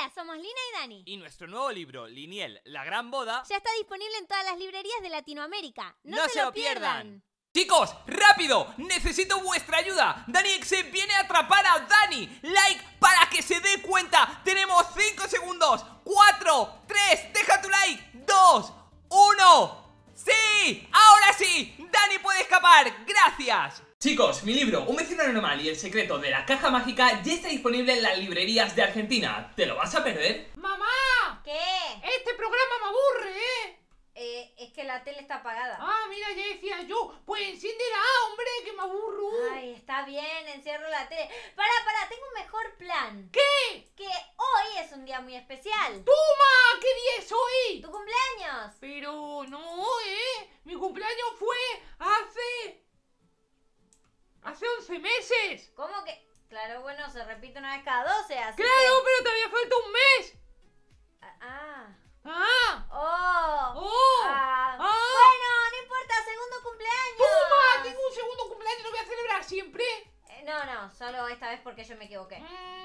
Hola, somos Lina y Dani. Y nuestro nuevo libro, Liniel, La Gran Boda, Ya está disponible en todas las librerías de Latinoamérica. ¡No se lo pierdan! Chicos, rápido, necesito vuestra ayuda. Dani Exe viene a atrapar a Dani. Like para que se dé cuenta. Tenemos 5 segundos. 4, 3, deja tu like. 2, 1. ¡Sí! ¡Ahora sí! ¡Dani puede escapar! ¡Gracias! Chicos, mi libro, Un vecino normal y el secreto de la caja mágica ya está disponible en las librerías de Argentina. ¿Te lo vas a perder? ¡Mamá! ¿Qué? Este programa me aburre, ¿eh? Es que la tele está apagada. Ah, mira, ya decía yo. Pues enciéndela, hombre, que me aburro. Ay, está bien, encierro la tele. Pará, tengo un mejor plan. ¿Qué? Que hoy es un día muy especial. ¡Toma! ¿Qué día es hoy? ¿Tu cumpleaños? Pero no, ¿eh? Mi cumpleaños fue hace 11 meses. ¿Cómo que? Claro, bueno, se repite una vez cada 12, así Claro, que... pero todavía falta un mes. Ah. ¡Oh! Bueno, no importa, segundo cumpleaños. ¡Toma! Tengo un segundo cumpleaños, ¿lo voy a celebrar siempre? No, solo esta vez porque yo me equivoqué.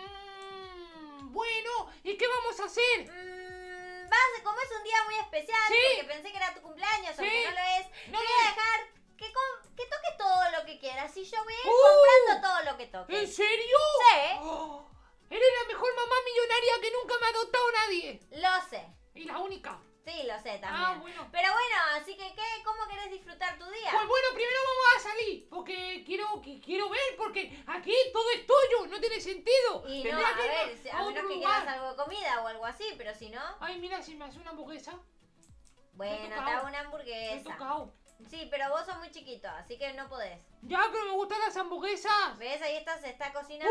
Bueno, ¿y qué vamos a hacer? Como es un día muy especial, Sí. porque pensé que era tu cumpleaños, Sí. aunque no lo es, No te lo voy a es. dejar que toque todo lo que quieras y yo voy a ir ¡Uh! comprando todo lo que toque. ¿En serio? Sí. Oh, eres la mejor mamá millonaria que nunca me ha adoptado nadie. Lo sé. Y la única. Sí, lo sé también. Ah, bueno. Pero bueno, así que ¿cómo querés disfrutar tu día? Pues bueno, primero vamos a salir. Porque quiero ver, porque aquí todo es tuyo, no tiene sentido. Y no, Tendría a que ver, irnos a menos otro que lugar. quieras algo de comida o algo así, pero si no, Ay, mira, si me hace una hamburguesa. bueno, te tocado. hago una Estoy hamburguesa. tocado. Sí, pero vos sos muy chiquito, así que no podés. Ya, pero me gustan las hamburguesas. ¿Ves? Ahí se está cocinando.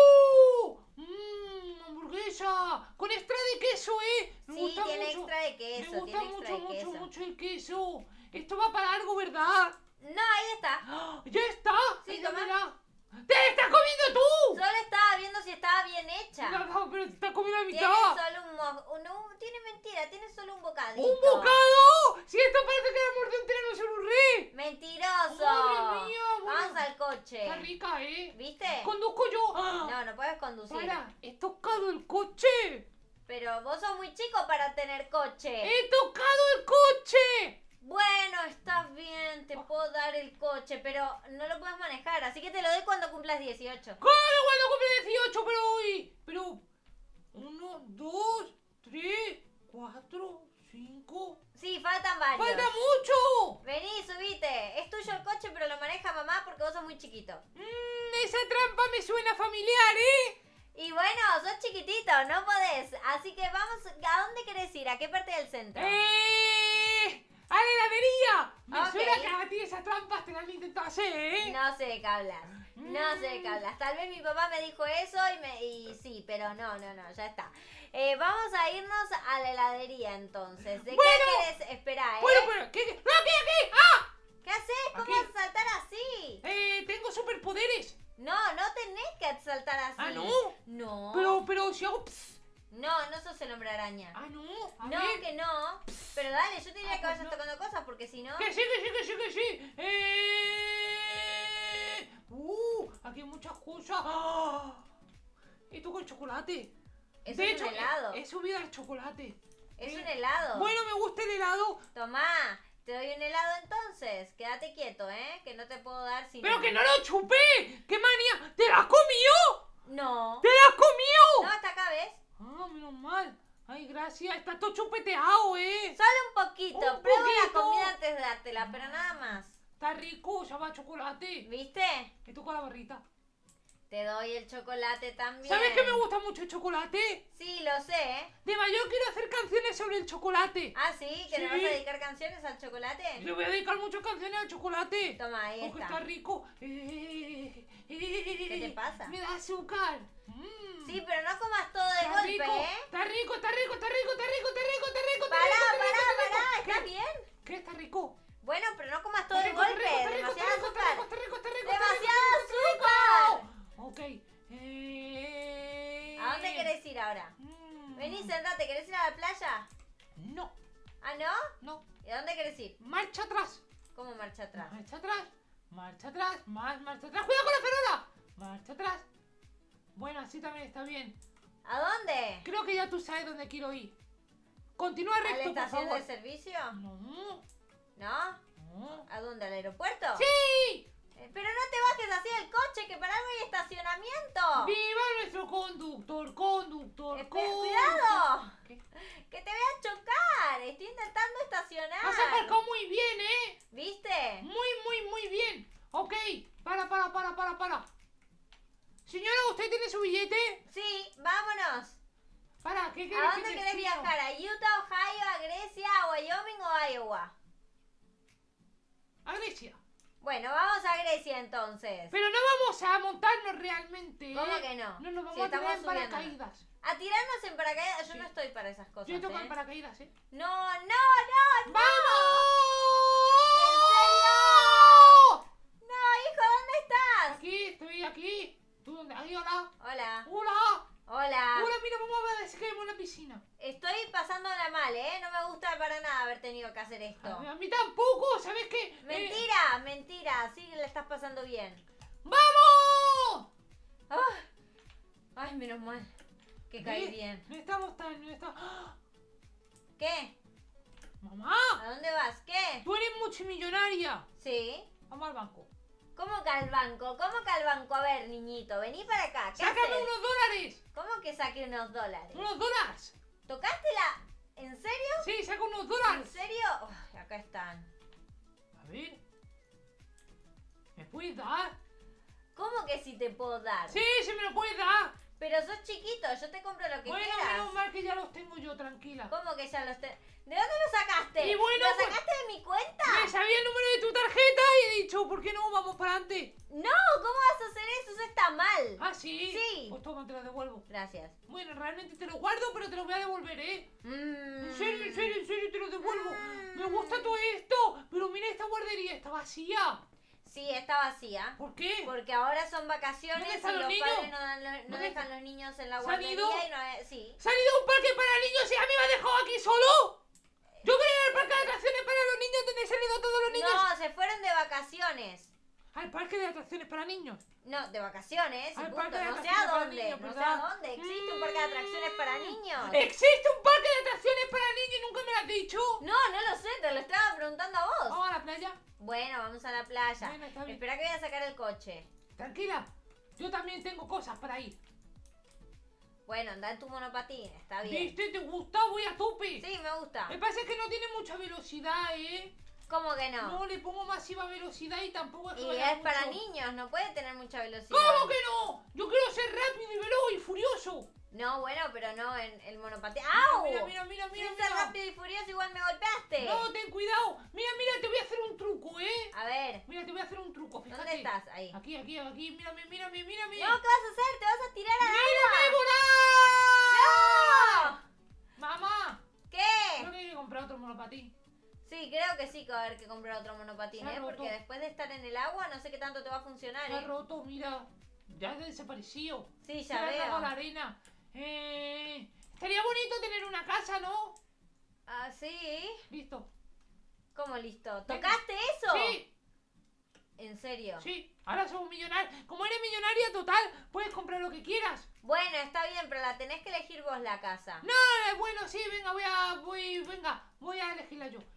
Hamburguesa con extra de queso, Me Sí, gusta tiene mucho. extra de queso, Me gusta tiene extra mucho, de queso. mucho el queso. Esto va para algo, ¿verdad? No, ahí está. ¡Ah! ¡Ya está! Sí, Ahí toma. dámela. ¡Te estás comiendo tú! Solo estaba viendo si estaba bien hecha. No, pero te estás comiendo la Tiene mitad. solo no, tiene mentira, tiene solo un bocadito. ¡Un bocado! Si esto parece que la muerte entera no se lo re. Mentiroso. Madre mía, bueno. Vamos al coche. Está rica, ¿eh? ¿Viste? Conduzco yo. ¡Ah! No puedes conducir. Para, he tocado el coche. Pero vos sos muy chico para tener coche. ¡He tocado el coche! Bueno, está bien, te puedo dar el coche, pero no lo puedes manejar, así que te lo doy cuando cumplas 18. ¡Claro, cuando cumple 18, pero hoy! Pero... 1, 2, 3, 4, 5... Sí, faltan varios. ¡Falta mucho! Vení, subite. Es tuyo el coche, pero lo maneja mamá porque vos sos muy chiquito. Esa trampa me suena familiar, ¿eh? Y bueno, sos chiquitito, no podés. Así que vamos, ¿a dónde querés ir? ¿A qué parte del centro? ¡A la heladería! Me Ok. suena que a ti esas trampas te las han intentado hacer, ¿eh? No sé de qué hablas. No sé de qué hablas. Tal vez mi papá me dijo eso y sí, pero no, ya está. Vamos a irnos a la heladería entonces. ¿De Bueno. qué querés? Espera, Bueno, ¿qué? ¡No, aquí! ¡Ah! ¿Qué haces? ¿Cómo Aquí. vas a saltar así? Tengo superpoderes. No tenés que saltar así. Ah, ¿no? No. Pero si hago... pss. No sos el hombre araña. Ah, no. A No, ver. que no. Pero dale, yo te diría Ah, que pues vayas no. tocando cosas porque si no... Que sí. Aquí hay muchas cosas. ¡Ah! Esto con chocolate. Eso es un helado. He subido al chocolate. Es un helado. Bueno, me gusta el helado. Tomá, te doy un helado entonces. Quédate quieto, que no te puedo dar si ¡Pero que no lo chupé! ¡Qué manía! ¿Te la has comido? No. ¡Te la has comido! No, hasta acá, ¿ves? Ah, menos mal. Ay, gracias. Está todo chupeteado, Solo un poquito. Un Prueba la poquito. comida antes de dártela, pero nada más. Está rico, sabe a chocolate. ¿Viste? Me toca la barrita. Te doy el chocolate también. ¿Sabes que me gusta mucho el chocolate? Sí, lo sé, De mayor quiero hacer canciones sobre el chocolate. Ah, ¿sí? ¿Que le Sí. vas a dedicar canciones al chocolate? Le voy a dedicar muchas canciones al chocolate. Toma, ahí Porque está. está rico. ¿Qué te pasa? Me da azúcar. Sí, pero no comas todo de Está golpe, rico, está rico. Pará, ¿estás bien? ¿Qué está rico? Bueno, pero no comas todo Está de rico, golpe. está rico, Demasiado está rico, azúcar. está rico. ¡Demasiado azúcar! Ok. ¿A dónde querés ir ahora? Vení, sentate, ¿querés ir a la playa? No, ¿Ah, no? no. ¿Y a dónde querés ir? Marcha atrás. ¿Cómo marcha atrás? Marcha atrás. Marcha atrás. Más marcha atrás. ¡Cuidado con la farola! Marcha atrás. Bueno, así también está bien. ¿A dónde? Creo que ya tú sabes dónde quiero ir. Continúa ¿A la recto, por estación favor. de servicio? No, ¿No? no. ¿A dónde? ¿Al aeropuerto? ¡Sí! Pero no te bajes así del coche, que para algo hay estacionamiento. ¡Viva nuestro conductor! Cuidado, ¿Qué? que te voy a chocar. Estoy intentando estacionar. Has aparcado muy bien, ¿eh? ¿Viste? Muy bien. Ok, para. Señora, ¿usted tiene su billete? Sí, vámonos. Para, ¿qué ¿A quieres dónde querés viajar? ¿A Utah, Ohio, a Grecia, a Wyoming o a Iowa? A Grecia. Bueno, vamos a Grecia entonces. Pero no vamos a montarnos realmente, ¿eh? ¿Cómo que no? No nos vamos Si a tirar estamos en subiendo. paracaídas. A tirarnos en paracaídas. Yo Sí. no estoy para esas cosas. Yo toco en ¿eh? paracaídas, ¿eh? No. ¡Vamos! No, hijo, ¿dónde estás? Aquí, estoy aquí. ¿Tú dónde? Ahí, hola. Hola. Hola. Hola. Hola, mira, vamos a ver si caemos en la piscina. Estoy pasándola mal, ¿eh? No me gusta para nada haber tenido que hacer esto. A mí tampoco, ¿sabes qué? Mentira. Sí que la estás pasando bien. ¡Vamos! Ay, menos mal. Que caí bien. No estamos tan... ¡Ah! ¿Qué? ¡Mamá! ¿A dónde vas? ¿Qué? Tú eres multimillonaria. Sí. Vamos al banco. ¿Cómo que al banco? A ver, niñito, vení para acá. ¿Qué ¡Sácame haces? unos dólares! ¿Cómo que saque unos dólares? ¡Unos dólares! ¿Tocaste la...? ¿En serio? Sí, saca unos ¿En dólares. serio? Uy, acá están. A ver. ¿Me puedes dar? ¿Cómo que sí te puedo dar? Sí, se me lo puedes dar. Pero sos chiquito, yo te compro lo que Bueno, quieras. menos mal que ya los tengo yo, tranquila. ¿Cómo que ya los te... ¿De dónde los sacaste? Y bueno, ¿Los pues- sacaste de mi cuenta? Me sabía el número de tu tarjeta y he dicho, ¿por qué no vamos para adelante? No, ¿cómo vas a hacer eso? Eso está mal. ¿Ah, sí? Sí. Pues toma, te lo devuelvo. Gracias. Bueno, realmente te lo guardo, pero te lo voy a devolver, ¿eh? Mm. En serio, te lo devuelvo. Me gusta todo esto, pero mira, esta guardería está vacía. Sí, está vacía. ¿Por qué? Porque ahora son vacaciones ¿Dónde y están los los niños? padres no ¿Dónde dejan los niños en la ¿Se han guardería ido? y no hay... Sí. ¿Se han ido a un parque para niños y a mí me ha dejado aquí solo? Yo quería ir al parque de atracciones para los niños donde se han ido todos los niños. No, se fueron de vacaciones. Al parque de atracciones para niños. No, de vacaciones, y Al punto. parque de No sé atracciones a para dónde, niños, no sé ¿verdad? a dónde. ¿Existe un parque de atracciones para niños? ¿Existe un parque de atracciones para niños y nunca me lo has dicho? No lo sé, te lo estaba preguntando a vos. Vamos a la playa. Bueno, vamos a la playa. Bueno, está bien. Espera que voy a sacar el coche. Tranquila. Yo también tengo cosas para ir. Bueno, anda en tu monopatín, está bien. ¿Viste? ¿Te gusta? Voy a tope. Sí, me gusta. Me pasa que no tiene mucha velocidad, ¿eh? ¿Cómo que no? No le pongo masiva velocidad y tampoco es que Y vaya es para mucho. niños, no puede tener mucha velocidad. ¿Cómo que no? Yo quiero ser rápido y veloz y furioso. No, bueno, pero no en el monopatín. ¡Au! Mira. Sin ser rápido y furioso igual me golpeaste. No, ten cuidado. Mira, te voy a hacer un truco, ¿eh? A ver, Mira, te voy a hacer un truco, fíjate. ¿dónde estás? Ahí. Aquí, mírame. No, ¿qué vas a hacer? ¿Te vas a tirar al ¡Mírame agua? volar! Mamá, ¿Qué? creo que hay que comprar otro monopatín. Sí, creo que sí que va a haber que comprar otro monopatín, Se ha ¿eh? roto. Porque después de estar en el agua no sé qué tanto te va a funcionar, Se ha ¿eh? roto, mira. Ya ha desaparecido. Sí, Se ya ha tragado la veo. arena. Estaría bonito tener una casa, ¿no? Ah, sí. Listo. ¿Cómo listo? ¿Tocaste eso? Sí, ¿En serio? sí. Ahora somos millonarios. Como eres millonaria total, puedes comprar lo que quieras. Bueno, está bien, pero la tenés que elegir vos la casa. No, bueno, sí, venga, voy a elegirla yo.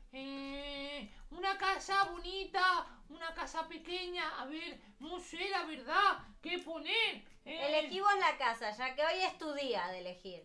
Una casa bonita, una casa pequeña, a ver, no sé, la verdad, ¿qué poner? Elegí vos la casa, ya que hoy es tu día de elegir.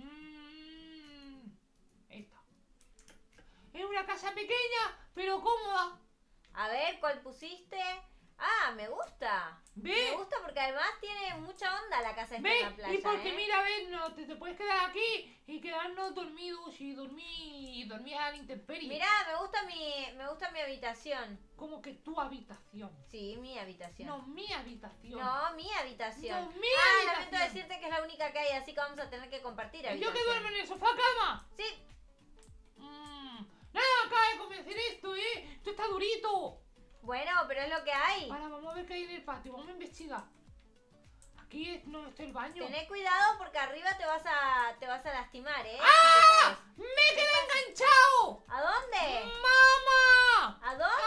Esta. Es una casa pequeña, pero cómoda. A ver, ¿cuál pusiste? Ah, me gusta. ¿Ve? Me gusta porque además tiene mucha onda la casa esta ¿Ve? en la playa, Y porque ¿eh? mira, ves, no, te puedes quedar aquí y quedarnos dormidos y dormir a la intemperie. Mirá, me gusta mi habitación. Como que tu habitación. Sí, mi habitación. No, mi habitación. No, mi habitación. No, mi lamento habitación. decirte que es la única que hay, así que vamos a tener que compartir ¿Y habitación. yo que duermo en el sofá cama? Sí, Nada, acaba de convencer esto, ¿eh? Esto está durito. bueno, pero es lo que hay. Ahora vamos a ver qué hay en el patio, vamos a investigar. Aquí no está el baño. Tené cuidado porque arriba te vas a lastimar, ¿eh? ¡Ah! Si te ¡Me quedé enganchado! caes. ¿A dónde? ¡Mamá! ¿A dónde?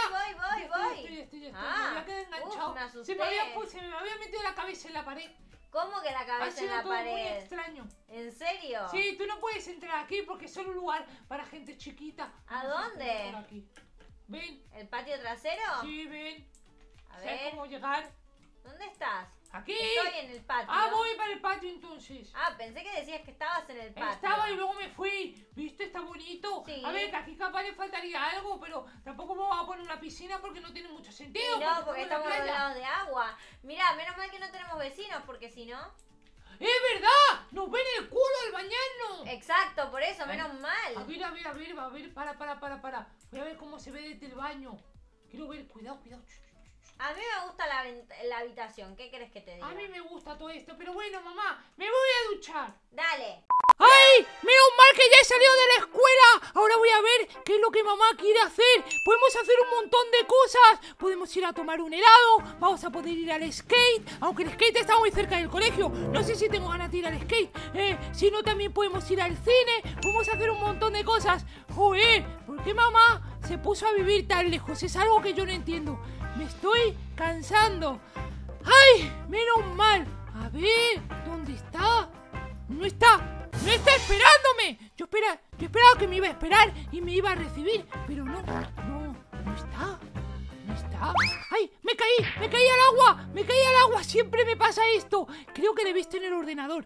¡Ah! Voy. Estoy. Ah, Me había quedado enganchado. me asusté. Se me había metido la cabeza en la pared. ¿Cómo que la Ha cabeza en sido la todo muy pared? extraño. ¿En serio? Sí, tú no puedes entrar aquí porque es solo un lugar para gente chiquita. ¿A Vamos dónde? entrar por aquí. Ven, ¿El patio trasero? sí, ven. A ¿Sabes ver, cómo llegar? ¿dónde estás? Aquí. Estoy en el patio. Ah, voy para el patio entonces. Ah, pensé que decías que estabas en el patio. Estaba y luego me fui. ¿Viste? Está bonito. Sí. A ver, que aquí capaz le faltaría algo, pero tampoco me voy a poner una piscina porque no tiene mucho sentido. Sí, no, porque en la estamos playa. rodeados de agua. Mirá, menos mal que no tenemos vecinos, porque si no... ¡Es verdad! ¡Nos ven el culo al bañarnos! Exacto, por eso, menos A mal. ver, para. Voy a ver cómo se ve desde el baño. Quiero ver, cuidado. A mí me gusta la habitación, ¿qué querés que te diga? A mí me gusta todo esto, pero bueno, mamá, me voy a duchar. Dale. ¡Ay! ¡Menos mal que ya he salido de la escuela! Ahora voy a ver qué es lo que mamá quiere hacer. Podemos hacer un montón de cosas. Podemos ir a tomar un helado. Vamos a poder ir al skate. Aunque el skate está muy cerca del colegio. No sé si tengo ganas de ir al skate. Si no, también podemos ir al cine. Podemos hacer un montón de cosas. Joder, ¿por qué mamá se puso a vivir tan lejos? Es algo que yo no entiendo. Me estoy cansando. ¡Ay! Menos mal. A ver, ¿dónde está? No está esperándome. Yo esperaba que me iba a esperar y me iba a recibir, pero no está. ¡Ay! Me caí al agua. Siempre me pasa esto. Creo que le he visto en el ordenador.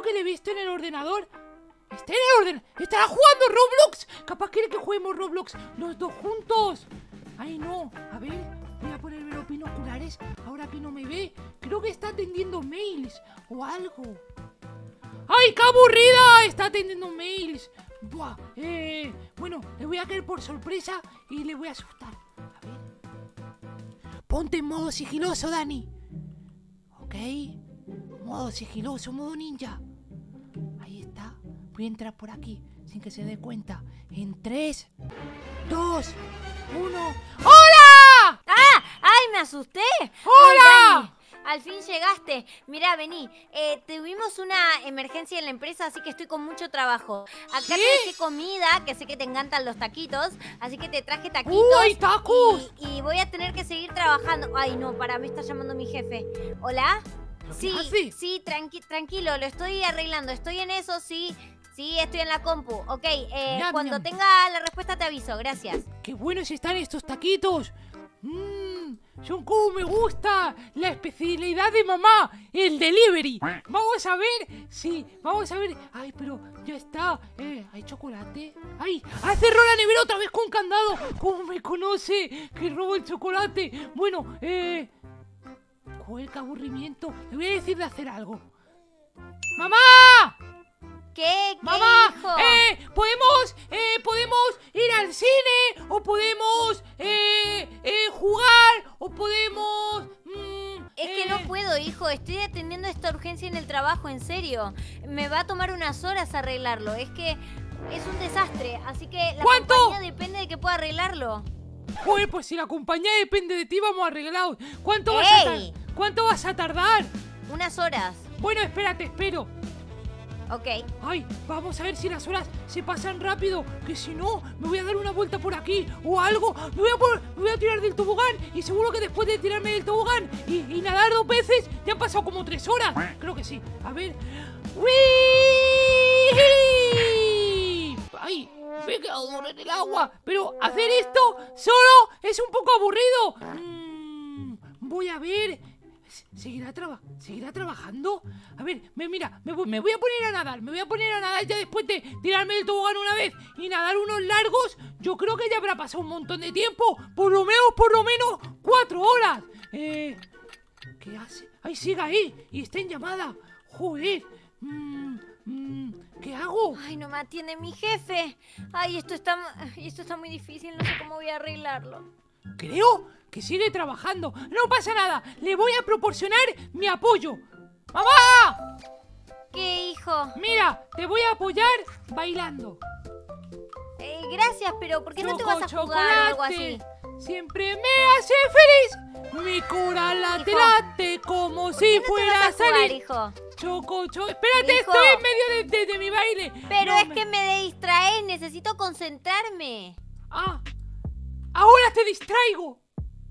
Está en el ordenador. ¿Estará jugando Roblox? Capaz quiere que juguemos Roblox los dos juntos. ¡Ay, no! A ver, voy a ponerme los binoculares ahora que no me ve. Creo que está atendiendo mails o algo. ¡Ay, qué aburrida! Está atendiendo mails. Buah, bueno, le voy a caer por sorpresa y le voy a asustar. A ver. Ponte en modo sigiloso, Dani. Ok. Modo sigiloso, modo ninja. Ahí está. Voy a entrar por aquí sin que se dé cuenta. En 3, 2, 1. ¡Hola! ¡Ah! ¡Ay, me asusté! ¡Hola! Ay, Dani, al fin llegaste. Mirá, vení. Tuvimos una emergencia en la empresa, así que estoy con mucho trabajo. Acá te dejé comida, que sé que te encantan los taquitos, así que te traje taquitos. ¡Uy, tacos! Y voy a tener que seguir trabajando. Ay, no, me está llamando mi jefe. ¿Hola? ¿Qué hace? Sí, tranquilo, lo estoy arreglando. Estoy en eso, sí. Sí, estoy en la compu. Ok, cuando miam. tenga la respuesta te aviso. Gracias. ¡Qué buenos están estos taquitos! Son como me gusta. La especialidad de mamá, el delivery. Vamos a ver. Ay, pero ya está. ¿Hay chocolate? ¡Ay! ¡Ha cerrado la nevera otra vez con candado! ¿Cómo me conoce? Que robo el chocolate. Bueno, joder, qué aburrimiento. Le voy a decir de hacer algo. ¡Mamá! ¿Qué ¡Mamá! hijo? ¿Podemos ir al cine? ¿O podemos jugar? ¿O podemos...? Es que no puedo, hijo. Estoy atendiendo esta urgencia en el trabajo, en serio. Me va a tomar unas horas arreglarlo. Es que es un desastre, así que la ¿Cuánto? compañía depende de que pueda arreglarlo. Joder, pues si la compañía depende de ti, vamos arreglados. ¿Cuánto ¡Ey! vas a tardar? Unas horas. Bueno, espérate, espero. Ok. Ay, vamos a ver si las horas se pasan rápido, que si no, me voy a dar una vuelta por aquí o algo. Me voy a tirar del tobogán y seguro que después de tirarme del tobogán y nadar 2 veces, ya han pasado como 3 horas. Creo que sí. A ver. ¡Uy! ¡Ay! Me he quedado duro en el agua. Pero hacer esto solo es un poco aburrido. Voy a ver. ¿Seguirá trabajando? A ver, mira, me voy a poner a nadar. Me voy a poner a nadar ya después de tirarme del tobogán una vez y nadar unos largos. Yo creo que ya habrá pasado un montón de tiempo. Por lo menos 4 horas. ¿Qué hace? ¡Ay, sigue ahí! Y está en llamada. ¡Joder! ¿Qué hago? Ay, no me atiende mi jefe. Ay, esto está muy difícil. No sé cómo voy a arreglarlo. Creo que sigue trabajando. No pasa nada. Le voy a proporcionar mi apoyo. ¡Mamá! ¿Qué, hijo? Mira, te voy a apoyar bailando. Gracias, pero ¿por qué no te vas a jugar o algo así? Siempre me hace feliz. Mi corazón late, Hijo, late como si ¿Por qué fuera no te vas a a jugar, salir. hijo? Choco. Espérate, Hijo. estoy en medio de mi baile. Pero No es que me distraes, necesito concentrarme. Ah, ahora te distraigo.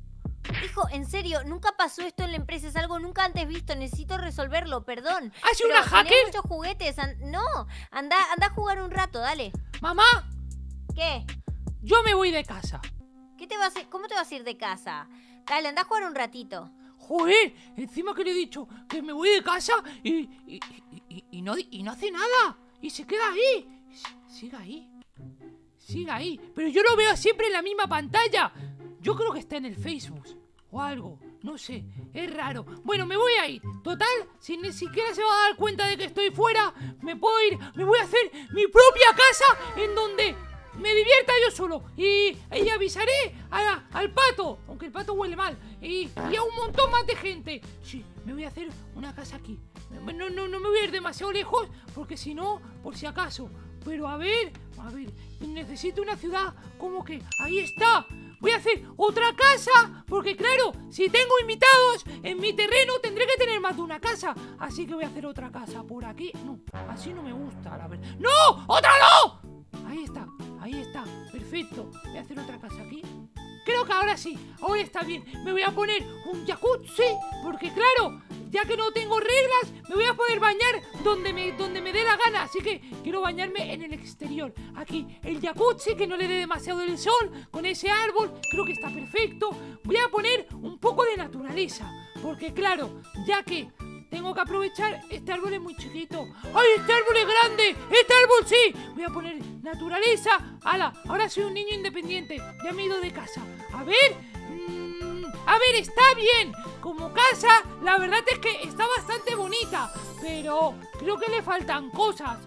Hijo, en serio, nunca pasó esto en la empresa. Es algo nunca antes visto. Necesito resolverlo, perdón. ¿Has sido Pero una hacker? tenés muchos juguetes. No, anda a jugar un rato, dale. Mamá, ¿Qué? yo me voy de casa. ¿Cómo te vas a ir de casa? Dale, anda a jugar un ratito. Joder, encima que le he dicho que me voy de casa y no hace nada. Y se queda ahí. Sigue ahí. Sigue ahí. Pero yo lo veo siempre en la misma pantalla. Yo creo que está en el Facebook o algo. No sé, es raro. Bueno, me voy a ir. Total, si ni siquiera se va a dar cuenta de que estoy fuera, me puedo ir. Me voy a hacer mi propia casa en donde me divierta yo solo. Y avisaré al pato, aunque el pato huele mal. Y a un montón más de gente. Sí, me voy a hacer una casa aquí. No me voy a ir demasiado lejos, porque si no, por si acaso. Pero a ver, necesito una ciudad como que... Ahí está. Voy a hacer otra casa, porque claro, si tengo invitados en mi terreno tendré que tener más de una casa. Así que voy a hacer otra casa por aquí. No, así no me gusta, la verdad. ¡No! ¡Otra no! Ahí está, perfecto. Voy a hacer otra casa aquí. Creo que ahora sí, ahora está bien. Me voy a poner un jacuzzi, porque claro, ya que no tengo reglas, me voy a poder bañar donde me dé la gana. Así que quiero bañarme en el exterior. Aquí, el jacuzzi, que no le dé demasiado el sol, con ese árbol, creo que está perfecto. Voy a poner un poco de naturaleza, porque claro, ya que tengo que aprovechar, este árbol es muy chiquito. ¡Ay, este árbol es grande! ¡Este árbol sí! Voy a poner naturaleza. ¡Hala! Ahora soy un niño independiente. Ya me he ido de casa. A ver, está bien. Como casa, la verdad es que está bastante bonita. Pero creo que le faltan cosas.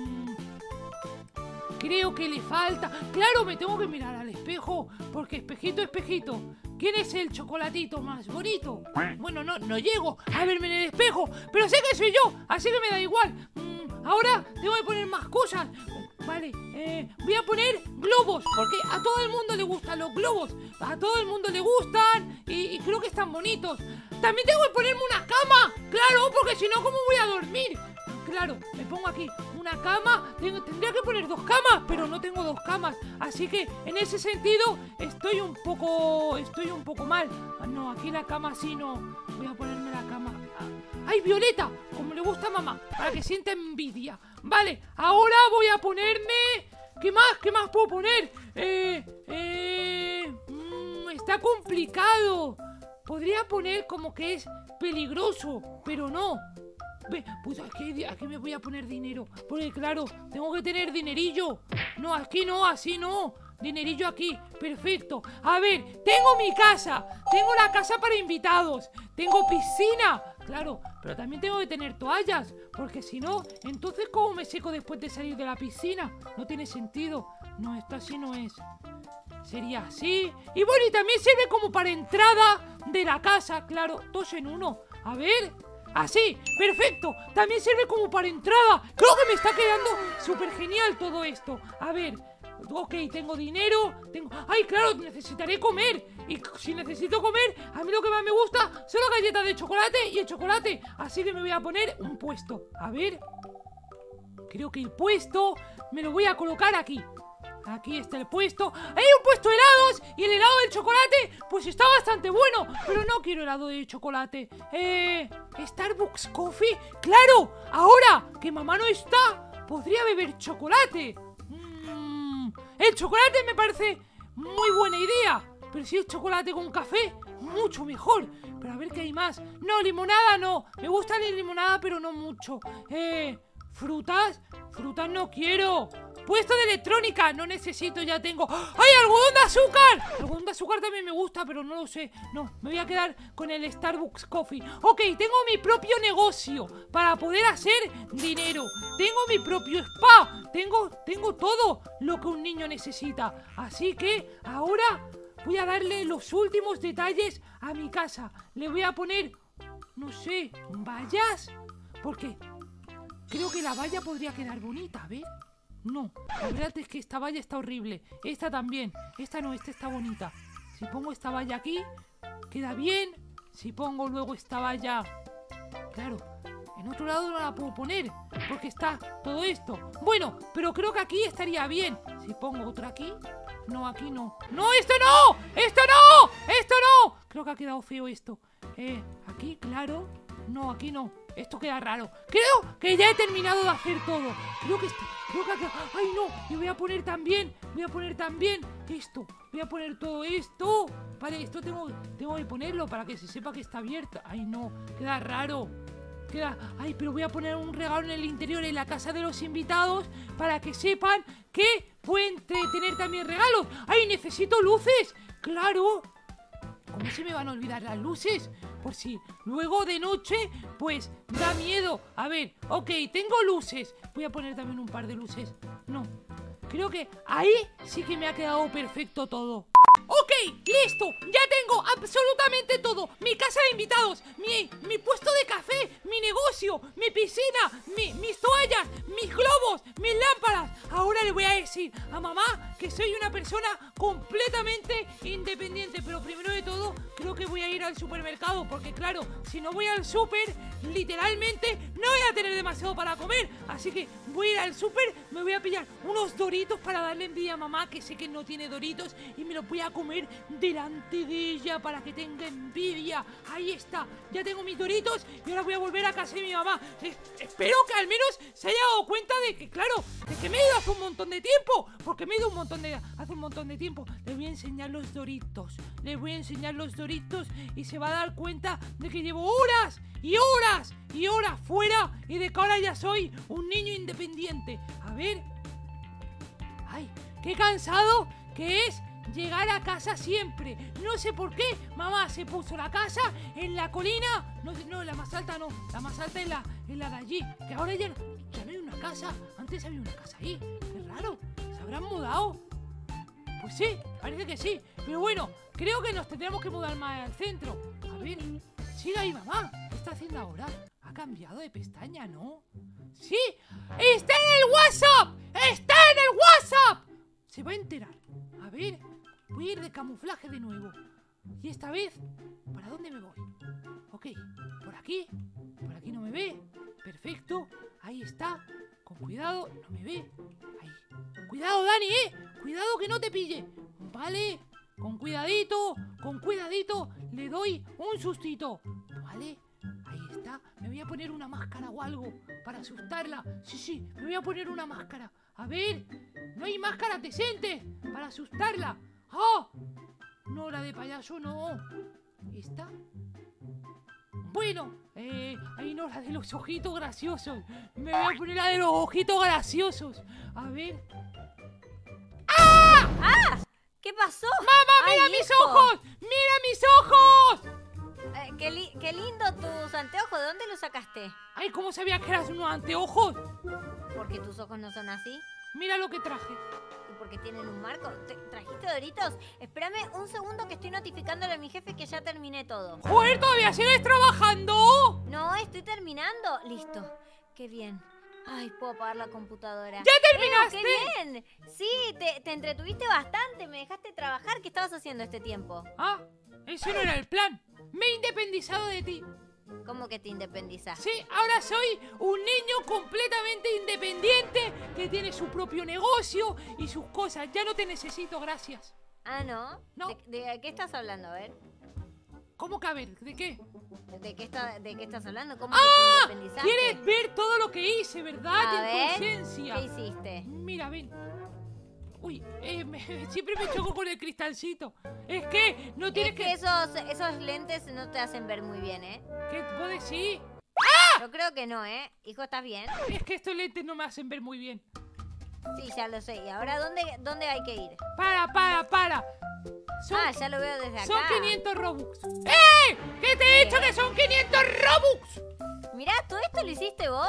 Creo que le falta... Claro, me tengo que mirar al espejo. Porque espejito, ¿quién es el chocolatito más bonito? Bueno, no llego a verme en el espejo, pero sé que soy yo, así que me da igual. Ahora tengo que poner más cosas. Vale, voy a poner globos, porque a todo el mundo le gustan los globos. A todo el mundo le gustan y creo que están bonitos. También tengo que ponerme una cama, claro, porque si no, ¿cómo voy a dormir? Claro, me pongo aquí una cama. Tendría que poner 2 camas, pero no tengo 2 camas. Así que en ese sentido estoy un poco mal. No, aquí la cama sí no. Voy a ponerme la cama. ¡Ay, violeta! Como le gusta a mamá, para que sienta envidia. Vale, ahora voy a ponerme... ¿Qué más puedo poner? Está complicado. Podría poner como que es peligroso, pero no. Pues aquí me voy a poner dinero, porque claro, tengo que tener dinerillo. No, aquí no, así no. Dinerillo aquí, perfecto. A ver, tengo mi casa. Tengo la casa para invitados. Tengo piscina, claro, pero también tengo que tener toallas, porque si no, entonces ¿cómo me seco después de salir de la piscina? No tiene sentido. No, esto así no es. Sería así. Y bueno, y también sirve como para entrada de la casa, claro, 2 en 1. A ver... Así, perfecto. También sirve como para entrada. Creo que me está quedando súper genial todo esto. A ver, ok, tengo dinero. Ay, claro, necesitaré comer. Y si necesito comer, a mí lo que más me gusta son las galletas de chocolate y el chocolate. Así que me voy a poner un puesto. A ver, creo que el puesto me lo voy a colocar aquí. Aquí está el puesto. Hay un puesto de helados. Y el helado del chocolate pues está bastante bueno. Pero no quiero helado de chocolate. Starbucks Coffee. ¡Claro! Ahora que mamá no está, podría beber chocolate. El chocolate me parece muy buena idea. Pero si es chocolate con café, mucho mejor. Pero a ver qué hay más. No, limonada no. Me gusta la limonada, pero no mucho. ¿Frutas? Frutas no quiero. Puesto de electrónica, no necesito, ya tengo. ¡Ay, algodón de azúcar! Algodón de azúcar también me gusta, pero no lo sé. No, me voy a quedar con el Starbucks Coffee. Ok, tengo mi propio negocio para poder hacer dinero. Tengo mi propio spa. Tengo todo lo que un niño necesita. Así que ahora voy a darle los últimos detalles a mi casa. Le voy a poner, no sé, vallas. Porque creo que la valla podría quedar bonita, ¿ves? No, la verdad es que esta valla está horrible. Esta también, esta no, esta está bonita. Si pongo esta valla aquí, queda bien. Si pongo luego esta valla... Claro, en otro lado no la puedo poner, porque está todo esto. Bueno, pero creo que aquí estaría bien. Si pongo otra aquí, No, aquí no. ¡No, esto no! ¡Esto no! ¡Esto no! Creo que ha quedado feo esto. Aquí, claro. No, aquí no. Esto queda raro. Creo que ya he terminado de hacer todo. Creo que ha quedado... ¡Ay, no! Y voy a poner también esto. Voy a poner todo esto. Vale, esto tengo que ponerlo para que se sepa que está abierto. ¡Ay, no! Queda raro. Ay, pero voy a poner un regalo en el interior en la casa de los invitados para que sepan que pueden tener también regalos. ¡Ay, necesito luces! ¡Claro! ¿Cómo se me van a olvidar las luces? Por si luego de noche, pues da miedo. A ver, ok, tengo luces. Voy a poner también un par de luces. No, creo que ahí sí que me ha quedado perfecto todo. Ok, listo, ya tengo absolutamente todo. Mi casa de invitados, mi puesto de café, mi negocio, mi piscina, mis toallas, mis globos, mis lámparas. Ahora le voy a decir a mamá que soy una persona completamente independiente. Pero primero de todo, creo que voy a ir al supermercado. Porque claro, si no voy al súper, literalmente no voy a tener demasiado para comer. Así que voy a ir al súper, me voy a pillar unos Doritos para darle envidia a mamá, que sé que no tiene Doritos, y me los voy a comer delante de ella para que tenga envidia. Ahí está, ya tengo mis Doritos y ahora voy a volver a casa de mi mamá. Espero que al menos se haya dado cuenta de que, claro, de que me he ido hace un montón de tiempo. Porque me he ido hace un montón de tiempo. Le voy a enseñar los Doritos. Le voy a enseñar los Doritos y se va a dar cuenta de que llevo horas y horas y horas fuera y de que ahora ya soy un niño independiente. A ver. Ay, qué cansado que es llegar a casa siempre. No sé por qué mamá se puso la casa en la colina. No, la más alta no. La más alta es la de allí. Que ahora ya no hay una casa. Antes había una casa ahí. Qué raro. ¿Se habrán mudado? Pues sí, parece que sí. Pero bueno, creo que nos tendremos que mudar más al centro. A ver, sigue ahí mamá. ¿Qué está haciendo ahora? Ha cambiado de pestaña, ¿no? ¡Sí! ¡Está en el WhatsApp! ¡Está en el WhatsApp! Se va a enterar. A ver, voy a ir de camuflaje de nuevo. Y esta vez, ¿para dónde me voy? Ok, por aquí no me ve. Perfecto, ahí está. Con cuidado, no me ve. Ahí. Cuidado, Dani, cuidado que no te pille. Vale, con cuidadito, le doy un sustito. Vale, ahí está. Me voy a poner una máscara o algo para asustarla. Sí, me voy a poner una máscara. A ver, no hay máscaras decentes para asustarla. ¡Oh! No, la de payaso no. ¿Esta? Bueno, ahí no, la de los ojitos graciosos. Me voy a poner la de los ojitos graciosos. A ver. ¡Ah! ¡Ah! ¿Qué pasó? ¡Mamá, mira mis ojos! ¡Mira mis ojos! Qué lindo tus anteojos. ¿De dónde los sacaste? Ay, ¿cómo sabías que eras unos anteojos? Porque tus ojos no son así. Mira lo que traje. ¿Y porque tienen un marco? ¿Trajiste Doritos? Espérame un segundo que estoy notificándole a mi jefe que ya terminé todo. ¡Joder, todavía sigues trabajando! No, estoy terminando. Listo. Qué bien. Ay, puedo apagar la computadora. ¡Ya terminaste! ¡Qué bien! Sí, te entretuviste bastante. Me dejaste trabajar. ¿Qué estabas haciendo este tiempo? Ah, ese no era el plan. Me he independizado de ti. ¿Cómo que te independizaste? Sí, ahora soy un niño completamente independiente que tiene su propio negocio y sus cosas. Ya no te necesito, gracias. Ah, ¿no? No. ¿De qué estás hablando? A ver. ¿Cómo que a ver? ¿De qué? ¿De qué estás hablando? ¿Cómo ¡Ah! te independizaste? ¿Quieres ver todo lo que hice, verdad? A ver, tu ausencia. ¿qué hiciste? Mira, ven. Uy, siempre me choco con el cristalcito. Es que no tienes que esos lentes no te hacen ver muy bien, ¿eh? ¿Qué vos decís? Yo creo que no, ¿eh? Hijo, ¿estás bien? Es que estos lentes no me hacen ver muy bien. Sí, ya lo sé. ¿Y ahora dónde hay que ir? Para. Ya lo veo desde acá. Son 500 Robux. ¡Eh! ¿Qué te he dicho que son 500 Robux? Mirá, ¿todo esto lo hiciste vos?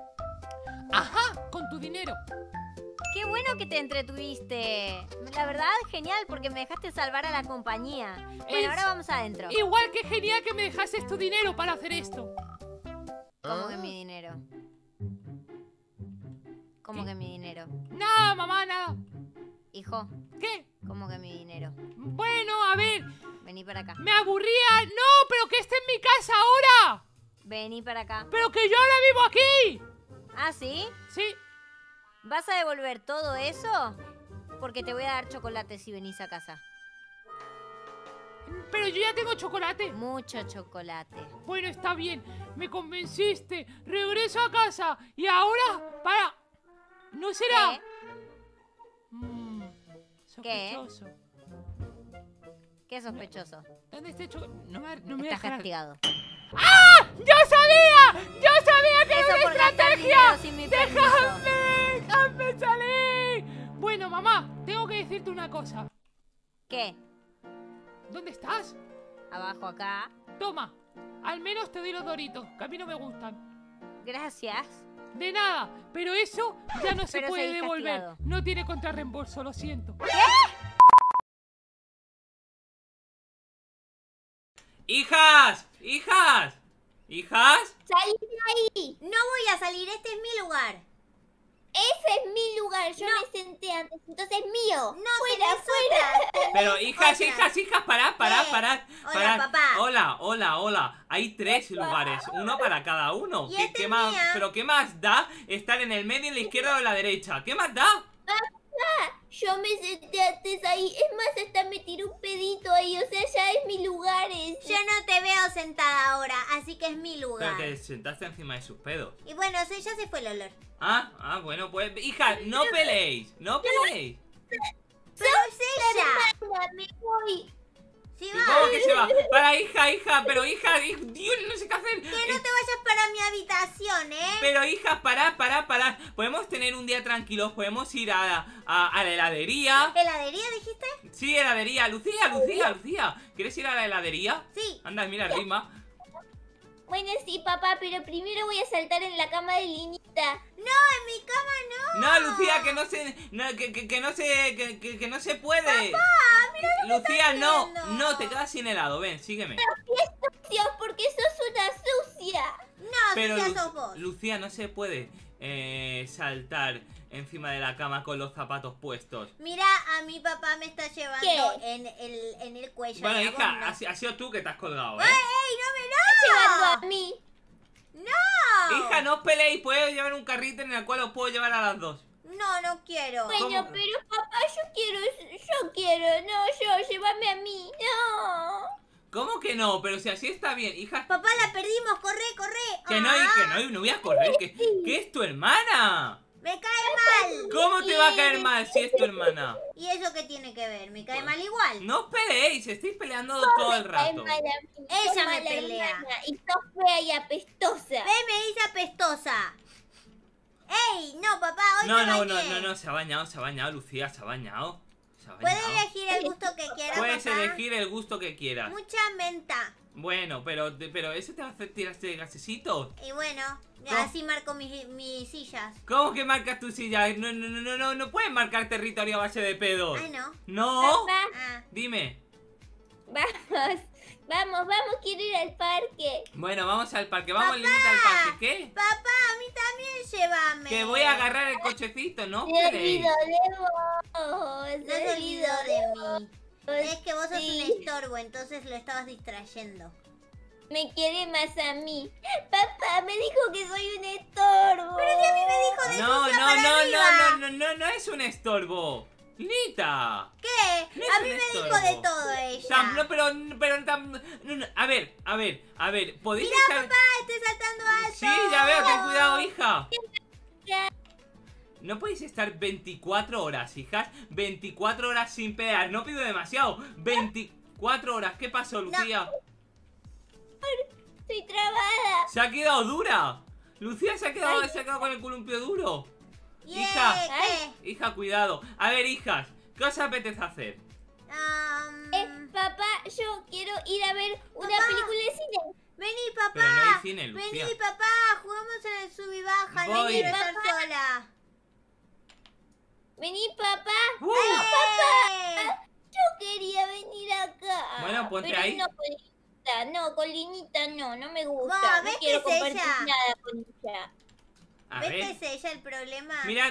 Ajá, con tu dinero. Qué bueno que te entretuviste. La verdad, genial, porque me dejaste salvar a la compañía. Bueno, ahora vamos adentro. Igual que genial que me dejases tu dinero para hacer esto. ¿Cómo que mi dinero? ¿Cómo que mi dinero? Nada, mamá, nada. Hijo. ¿Qué? ¿Cómo que mi dinero? Bueno, a ver. Vení para acá. Me aburría. No, pero que esté en mi casa ahora. Vení para acá. Pero que yo ahora vivo aquí. ¿Ah, sí? Sí. ¿Vas a devolver todo eso? porque te voy a dar chocolate si venís a casa. Pero yo ya tengo chocolate. Mucho chocolate. Bueno, está bien. Me convenciste. Regreso a casa. Y ahora, para... ¿No será? ¿Qué? Sospechoso. ¿Qué sospechoso? ¿Dónde está el chocolate? No me Estás dejará- castigado. ¡Ah! ¡Yo sabía! ¡Yo sabía que Eso era por una gastar estrategia! dinero sin mi permiso. ¡Déjame salir! Bueno, mamá, tengo que decirte una cosa. ¿Qué? ¿Dónde estás? Abajo acá. Toma, al menos te doy los Doritos, que a mí no me gustan. Gracias. De nada, pero eso ya no se Pero puede seguís devolver. castigado. No tiene contrarreembolso, lo siento. ¡Hijas! ¡Hijas! ¿Hijas? ¡Salí de ahí! No voy a salir, este es mi lugar. Ese es mi lugar. Yo No. me senté antes, entonces es mío. No, fuera, tenés fuera. otra. Pero hijas, otra. hijas, parad. Hola, papá. Hola. Hay 3 lugares, uno para cada uno. Y este ¿Qué es más? mía. Pero ¿qué más da estar en el medio, en la izquierda o en la derecha? ¿Qué más da? Yo me senté antes ahí. Es más, hasta me tiré un pedito ahí. O sea, ya es mi lugar ese. Yo no te veo sentada ahora, así que es mi Pero lugar. te sentaste encima de sus pedos. Y bueno, ya se fue el olor. Bueno, pues, hijas, no peleéis. Pero es ella. Hermana, me voy. Sí, ¿Cómo va. que se va? Para, hija, pero hija, Dios, no sé qué hacer. Que no te vayas para mi habitación, ¿eh? Pero hijas, parad. Podemos tener un día tranquilos, podemos ir a la heladería. ¿Heladería dijiste? Sí, heladería. Lucía. ¿Quieres ir a la heladería? Sí. Anda, mira, rima. Bueno, sí, papá, pero primero voy a saltar en la cama de Linita. No, en mi cama no. No, Lucía, que no se puede. Lucía, no, haciendo. te quedas sin helado. Ven, sígueme. Dios, porque sos una sucia. No, Pero sucia sos vos. Lucía, no se puede saltar encima de la cama con los zapatos puestos. Mira, a mi papá me está llevando ¿Qué? en el cuello. Bueno, y a vos hija, no. has sido tú que te has colgado, ¿eh? ¡Ey, Llevando no a me mí. ¡No! Hija, no os peleéis, puedo llevar un carrito en el cual os puedo llevar a las dos. No quiero. Bueno, ¿Cómo? pero papá, yo quiero. No, llévame a mí. No. ¿Cómo que no? Pero si así está bien, hija. Papá, la perdimos, corre. Que no voy a correr, que es tu hermana. Me cae mal. ¿Cómo te va a caer mal si es tu hermana? ¿Y eso qué tiene que ver? Me cae mal igual. No os peleéis, estáis peleando todo el Cae rato. mal a mí. Ella Sos me mala pelea. hermana y sos fea y apestosa. Ve, me dice apestosa. ¡Ey! No, papá, hoy me bañé. No, se ha bañado, Lucía, se ha bañado. ¿Puedo elegir el gusto que quiera, Puedes papá? elegir el gusto que quieras. Mucha menta. Bueno, pero ¿eso te va a hacer tirarse de gasecitos? Y bueno, ¿Cómo? así marco mis sillas. ¿Cómo que marcas tu silla? No puedes marcar territorio a base de pedos. Ay, no. No. Papá, Ah, Dime. vamos, quiero ir al parque. Bueno, vamos al parque, vamos Linita al parque. ¿Qué? papá, a mí también llévame. Que voy a agarrar el cochecito, ¿no? Me queréis? olvido de vos. No se olvidó de mí. Es que vos sos Sí. un estorbo, entonces lo estabas distrayendo. Me quiere más a mí. Papá me dijo que soy un estorbo. Pero si a mí me dijo de No, sucia para arriba. no es un estorbo. Linita. ¿Qué? No es A un mí me dijo estorbo. de todo ella. A ver, podéis Mira, estar... papá, estoy saltando alto. Sí, ya veo, ten cuidado, hija. No podéis estar 24 horas, hijas. 24 horas sin pelear. No pido demasiado. 24 horas. ¿Qué pasó, Lucía? Estoy trabada. Se ha quedado dura. Lucía se ha quedado con el columpio duro. Yeah, Hija. ¿qué? Hija, cuidado. A ver, hijas, ¿qué os apetece hacer? Papá, yo quiero ir a ver una Papá. película de cine. Vení, papá. Pero no hay cine, Lucía. Vení, papá. Jugamos en el sub y baja. No Voy. quiero estar Papá. sola. Vení, papá. ¡Eh! Yo quería venir acá. Bueno, ponte pero ahí. No, con Linita, no, con Linita no me gusta. Va, No ¿ves quiero que es compartir ella? nada con ella. A ¿Ves que ver. es ella el problema? Mirad.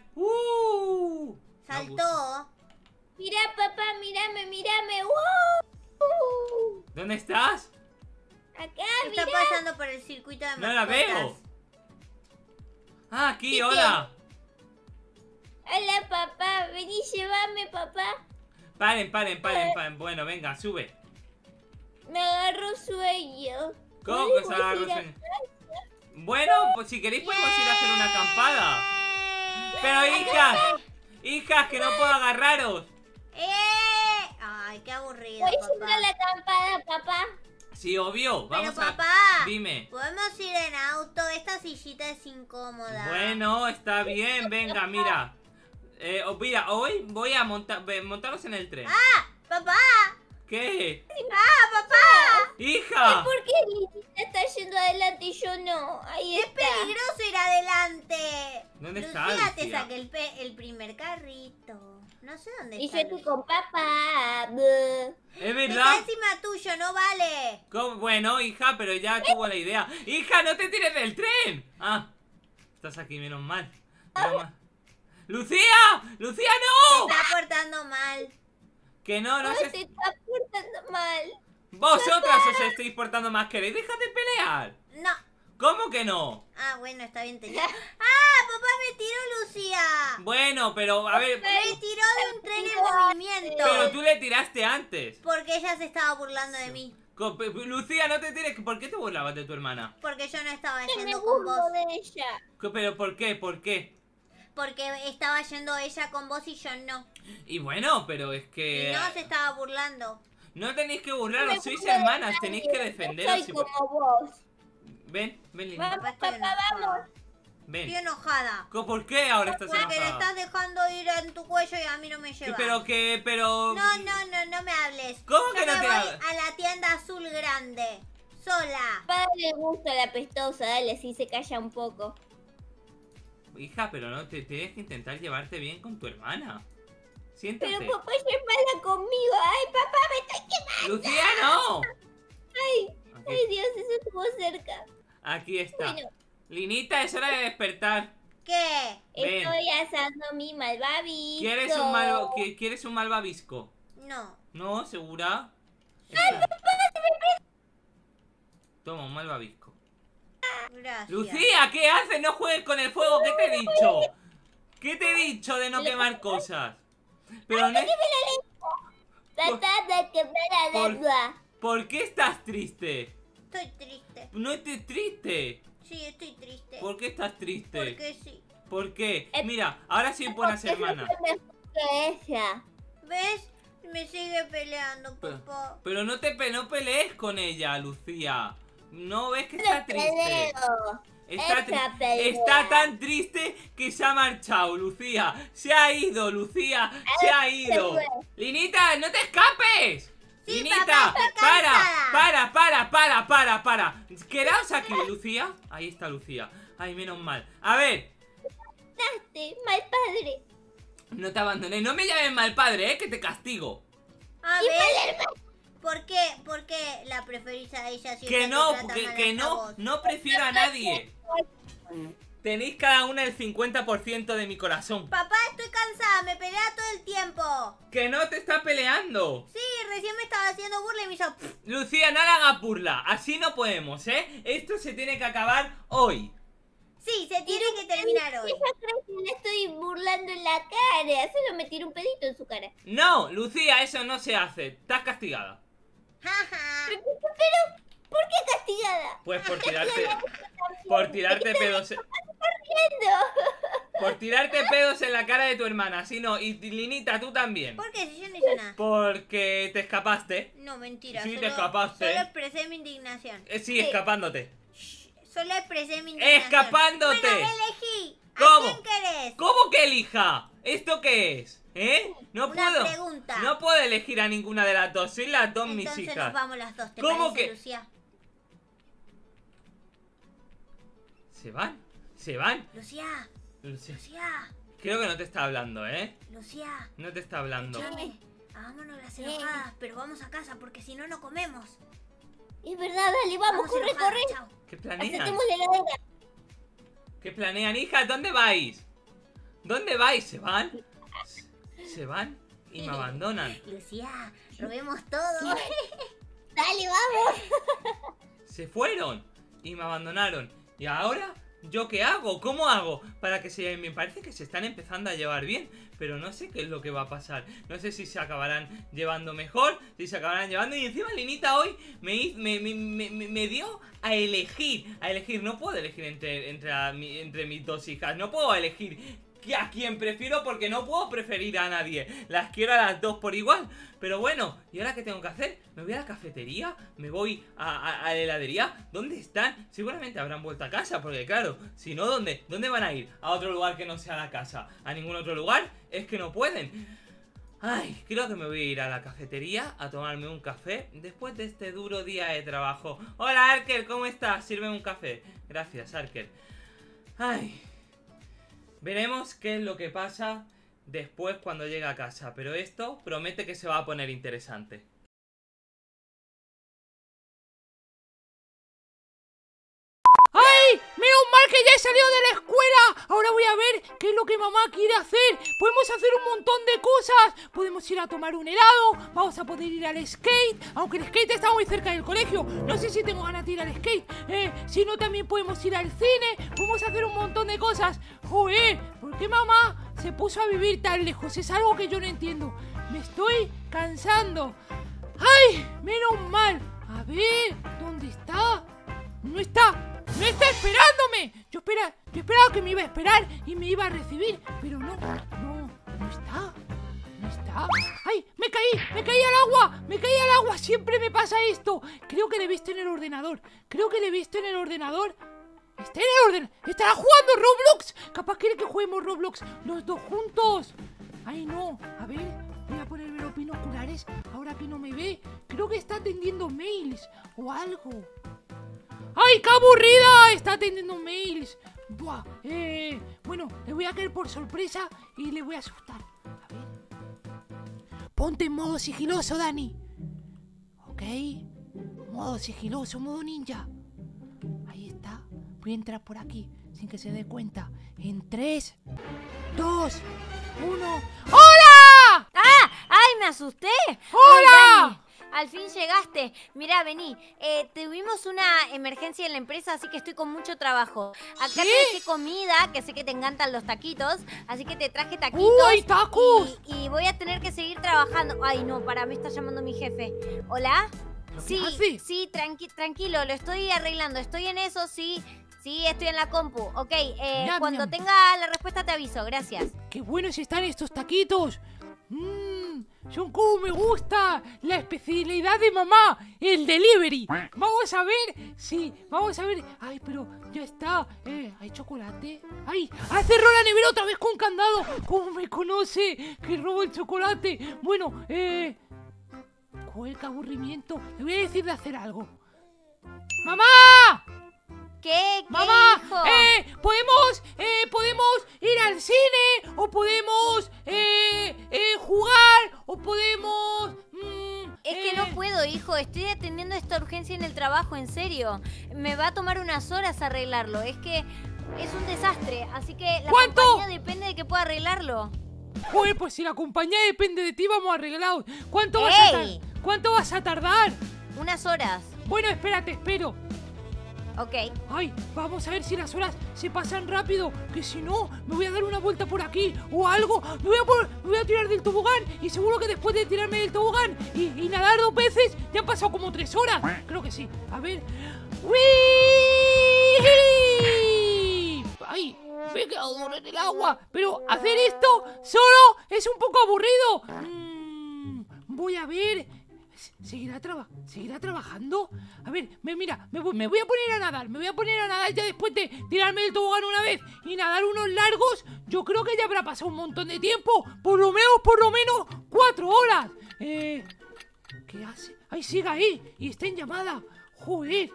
Saltó. Mirá, papá, mírame. ¡Wow! ¿Dónde estás? Acá, Está mirá. pasando por el circuito de No la mascotas. veo. Ah, aquí, ¿Qué hola. Hola, papá. papá. Vení, llévame, papá. Paren. Bueno, venga, sube. Me agarró sueño. ¿Cómo que os agarro sueño? Bueno, pues si queréis podemos ir a hacer una acampada. Pero hijas, que no puedo agarraros. Ay, qué aburrido, ¿Puedes ir a papá. la acampada, papá? Sí, obvio. Pero Vamos papá, Dime. podemos ir en auto. Esta sillita es incómoda. Bueno, está bien, venga, mira. Mira, hoy voy a montaros en el tren. ¡Papá! ¿Qué? ¡Papá! ¡Hija! ¿Por qué Lilita está yendo adelante y yo no? Ahí ¡Es está. peligroso ir adelante! ¿Dónde está, Lucía, te Lucía? saqué el primer carrito. No sé dónde Y está. yo estoy Lucía. con papá. Buh. ¿Es Está verdad? encima tuyo, no vale. ¿Cómo? Bueno, hija, pero ya tuvo la idea. ¡Hija, no te tires del tren! Ah, estás aquí, menos mal. ¡Lucía! ¡Lucía, no! Se está portando mal. Que no No se... se está portando mal. Vosotras os estáis portando más que él. ¡Deja de pelear! No. ¿Cómo que no? Ah, bueno, está bien. Papá me tiró Lucía. Bueno, pero a ver... Me tiró de un tren en movimiento. Pero tú le tiraste antes. Porque ella se estaba burlando de mí. Lucía, no te tires. ¿Por qué te burlabas de tu hermana? Porque yo no estaba Me yendo con burlo vos. de ella. ¿Pero por qué? ¿Por qué? Porque estaba yendo ella con vos y yo no. Y bueno, pero es que... Y no se estaba burlando. No tenéis que burlaros, Me sois burlo de hermanas, nadie. tenéis que Yo defenderos. soy como vos. Ven, Lina. Vamos, Estoy papá, enojada. vamos. Ven. Estoy enojada. ¿Por qué ahora estás Porque le enojada? estás dejando ir en tu cuello y a mí no me llevas. Pero... No me hables. ¿Cómo que Yo no me te voy hablo? a la tienda azul grande. Sola. Papá le gusta la pestosa, dale, así se calla un poco. Hija, pero no, te tienes que intentar llevarte bien con tu hermana. Siéntate. Pero papá ya es mala conmigo. Ay, papá, me estoy quemando. ¡Lucía, no! Ay, Aquí, ay, Dios, eso estuvo cerca. aquí está. Bueno, Linita, es hora de despertar. ¿Qué? Ven. estoy asando mi malvavisco. ¿Quieres un malvavisco? No. ¿No? ¿Segura? Toma, un malvavisco. Gracias. ¡Lucía! ¿Qué haces? No juegues con el fuego. ¿Qué te he dicho? ¿Qué te he dicho de no quemar cosas? Pero no es... Tratando de quemar la Por- lengua. ¿Por qué estás triste? Estoy triste. No estés triste. Sí, estoy triste. ¿Por qué estás triste? Porque sí. ¿Por qué? Mira, ahora sí buenas Porque yo hermanas. soy mejor que ella. ¿Ves? Me sigue peleando, papá. Pero no no pelees con ella, Lucía. ¿No ves que está No triste? peleo. Está, Esa pelea. está tan triste que se ha marchado, Lucía. Se ha ido, Lucía. Se ha ido. fue. Linita, no te escapes. Sí, Linita, papá, estoy cansada. para. Quedaos aquí, Lucía. Ahí está Lucía. Ay, menos mal. A ver, Mal padre. no te abandoné. No me llames mal padre, que te castigo. A ver. ¿Por qué la preferís a ella si Que ella no, te trata mal que hasta no, vos? no prefiero a nadie. Tenéis cada una el 50% de mi corazón. Papá, estoy cansada, me pelea todo el tiempo. Que no te está peleando. Sí, recién me estaba haciendo burla y me hizo... pff. Lucía, no la hagas burla. Así no podemos, ¿eh? Esto se tiene que acabar hoy. Sí, se tiene que terminar hoy. Ella cree que le estoy burlando en la cara. Solo me tiró un pedito en su cara. No, Lucía, eso no se hace. Estás castigada. Jaja. Pero, ¿por qué castigada? Pues por tirarte pedos. Por tirarte pedos en la cara de tu hermana. Si no, y Linita, tú también. ¿Por qué? Si yo no hice nada. Porque te escapaste. No, mentira. Sí, solo, te escapaste. Solo expresé mi indignación. Sí, escapándote. Solo expresé mi indignación. ¡Escapándote! Bueno, elegí. ¿A ¿Cómo? quién querés? ¿Cómo que elija? ¿Esto qué es? ¿Eh? No Una puedo. pregunta. No puedo elegir a ninguna de las dos. Soy las dos mis Entonces hijas. nos vamos las dos, ¿te ¿Cómo parece, que? Lucía? ¿Se van? ¿Se van? Lucía, Lucía, Lucía, creo que no te está hablando, ¿eh? Lucía. No te está hablando. Escúchame, hagámonos las enojadas, pero vamos a casa porque si no, no comemos. Es verdad, dale, vamos, corre, enojadas, corre. chao. ¿Qué planean? Aceptemos la heladera. ¿Qué planean, hijas? ¿Dónde vais? ¿Dónde vais? ¿Se van? ¿Se van? Y me abandonan. Lucía, robemos todo. Dale, vamos. Se fueron y me abandonaron. Y ahora ¿yo qué hago? ¿Cómo hago? Para que me parece que se están empezando a llevar bien, pero no sé qué es lo que va a pasar. No sé si se acabarán llevando mejor, si se acabarán llevando. Y encima Linita hoy me dio a elegir. No puedo elegir entre mis dos hijas. No puedo elegir a quien prefiero porque no puedo preferir a nadie. Las quiero a las dos por igual. Pero bueno, ¿y ahora qué tengo que hacer? ¿Me voy a la cafetería? ¿Me voy a la heladería? ¿Dónde están? Seguramente habrán vuelto a casa, porque claro, si no, ¿dónde van a ir? ¿A otro lugar que no sea la casa? ¿A ningún otro lugar? Es que no pueden. Ay, creo que me voy a ir a la cafetería a tomarme un café después de este duro día de trabajo. Hola, Arker, ¿cómo estás? Sírveme un café. Gracias, Arker. Ay, veremos qué es lo que pasa después cuando llegue a casa, pero esto promete que se va a poner interesante. ¡Ay! ¡Menos mal que ya he salido de la escuela! Ahora voy a ver qué es lo que mamá quiere hacer. Podemos hacer un montón de cosas. Podemos ir a tomar un helado. Vamos a poder ir al skate. Aunque el skate está muy cerca del colegio. No sé si tengo ganas de ir al skate. Si no, también podemos ir al cine. Podemos hacer un montón de cosas. Joder, ¿por qué mamá se puso a vivir tan lejos? Es algo que yo no entiendo. Me estoy cansando. ¡Ay! Menos mal. A ver, ¿dónde está? No está. ¡No está esperándome! Yo esperaba que me iba a esperar y me iba a recibir, pero no está. ¡Ay! ¡Me caí al agua! Siempre me pasa esto. Creo que le he visto en el ordenador. Está en el ordenador. ¿Estará jugando Roblox? Capaz quiere que juguemos Roblox los dos juntos. ¡Ay, no! A ver, voy a ponerme los binoculares ahora que no me ve. Creo que está atendiendo mails o algo. ¡Ay, qué aburrida! Está atendiendo mails. Buah, bueno, le voy a caer por sorpresa y le voy a asustar. A ver. Ponte en modo sigiloso, Dani. Ok. Modo sigiloso, modo ninja. Ahí está. Voy a entrar por aquí sin que se dé cuenta. En 3, 2, 1. ¡Hola! ¡Ah! ¡Ay, me asusté! ¡Hola! Ay, Dani, al fin llegaste. Mirá, vení. Tuvimos una emergencia en la empresa, así que estoy con mucho trabajo. Acá te dejé comida, que sé que te encantan los taquitos, así que te traje taquitos. ¡Uy, tacos! Y voy a tener que seguir trabajando. Ay, no, me está llamando mi jefe. ¿Hola? Sí, tranquilo, lo estoy arreglando. Estoy en eso, sí. Sí, estoy en la compu. Ok, cuando tenga la respuesta te aviso. Gracias. ¡Qué buenos están estos taquitos! Son como me gusta. La especialidad de mamá, el delivery. Vamos a ver. Ay, pero ya está. ¿Hay chocolate? Ay, cerró la nevera otra vez con candado. ¿Cómo me conoce? Que robo el chocolate. Bueno, joder, qué aburrimiento. Le voy a decir de hacer algo. ¡Mamá! ¿Qué ¡Mamá! hijo? ¿Podemos ir al cine? ¿O podemos jugar? ¿O podemos...? Es que no puedo, hijo. Estoy atendiendo esta urgencia en el trabajo, en serio. Me va a tomar unas horas arreglarlo. Es que es un desastre. Así que la compañía depende de que pueda arreglarlo. Joder, pues si la compañía depende de ti, vamos arreglados. ¿Cuánto vas a tardar? Unas horas. Bueno, espérate, espero. Ok. Ay, vamos a ver si las horas se pasan rápido. Que si no, me voy a dar una vuelta por aquí o algo. Me voy a tirar del tobogán. Y seguro que después de tirarme del tobogán y nadar 2 veces, ya han pasado como 3 horas. Creo que sí. A ver. ¡Uy! ¡Ay! Me he quedado duro en el agua. Pero hacer esto solo es un poco aburrido. Voy a ver. ¿Seguirá trabajando? A ver, mira, me voy a poner a nadar. Me voy a poner a nadar ya después de tirarme del tobogán una vez y nadar unos largos. Yo creo que ya habrá pasado un montón de tiempo. Por lo menos 4 horas. ¿Qué hace? ¡Ay, sigue ahí! Y está en llamada. ¡Joder!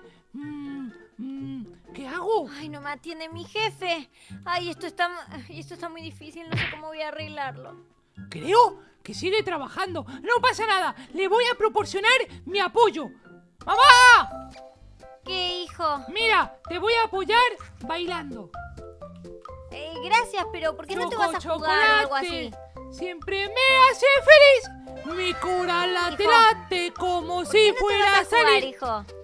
¿Qué hago? Ay, no me atiende mi jefe. Ay, esto está muy difícil. No sé cómo voy a arreglarlo. Creo que sigue trabajando. No pasa nada. Le voy a proporcionar mi apoyo. ¡Mamá! ¿Qué, hijo? Mira, te voy a apoyar bailando. Gracias, pero ¿por qué no te vas a jugar o algo así? Siempre me hace feliz. Mi corazón late como si fuera a salir. Hijo.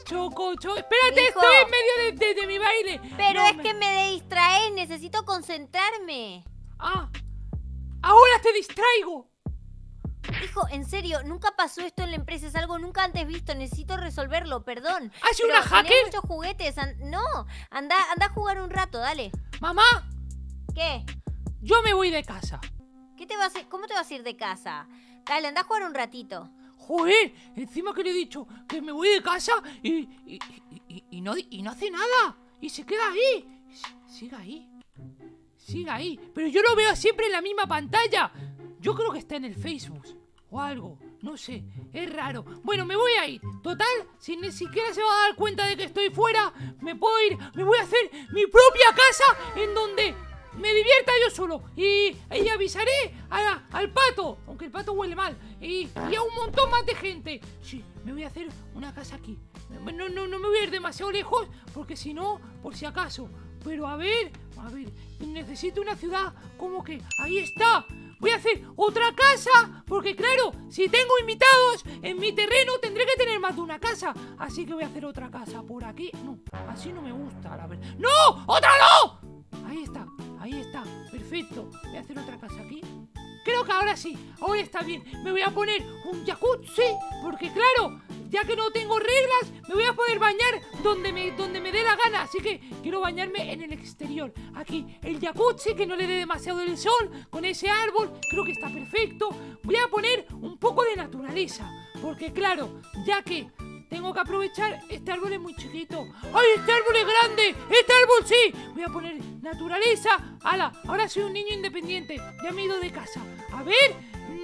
Espérate, Hijo. estoy en medio de mi baile. Pero No, es que me distraes, necesito concentrarme. Ah, ahora te distraigo. Hijo, en serio, nunca pasó esto en la empresa, es algo nunca antes visto, necesito resolverlo, perdón. ¿Has sido Pero una hacker? tenés muchos juguetes, no, anda a jugar un rato, dale. Mamá, ¿Qué? yo me voy de casa. ¿Cómo te vas a ir de casa? Dale, anda a jugar un ratito. Joder, encima que le he dicho que me voy de casa y no hace nada. Y se queda ahí. Sigue ahí. Sigue ahí. Pero yo lo veo siempre en la misma pantalla. Yo creo que está en el Facebook o algo. No sé, es raro. Bueno, me voy a ir. Total, si ni siquiera se va a dar cuenta de que estoy fuera, me puedo ir. Me voy a hacer mi propia casa en donde me divierta yo solo. Y avisaré al pato, aunque el pato huele mal. Y a un montón más de gente. Sí, me voy a hacer una casa aquí. No me voy a ir demasiado lejos, porque si no, por si acaso. Pero a ver, necesito una ciudad como que... ¡Ahí está! Voy a hacer otra casa, porque claro, si tengo invitados en mi terreno tendré que tener más de una casa. Así que voy a hacer otra casa por aquí. No, así no me gusta, la verdad. ¡No! ¡Otra no! Ahí está, perfecto. Voy a hacer otra casa aquí. Creo que ahora sí, ahora está bien. Me voy a poner un jacuzzi, porque claro, ya que no tengo reglas, me voy a poder bañar donde me dé la gana. Así que quiero bañarme en el exterior. Aquí, el jacuzzi, que no le dé demasiado el sol, con ese árbol, creo que está perfecto. Voy a poner un poco de naturaleza, porque claro, ya que tengo que aprovechar, este árbol es muy chiquito. ¡Ay, este árbol es grande! ¡Este árbol sí! Voy a poner naturaleza. ¡Hala! Ahora soy un niño independiente. Ya me he ido de casa. A ver,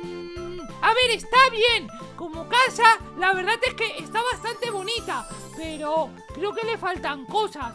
está bien. Como casa, la verdad es que está bastante bonita. Pero creo que le faltan cosas.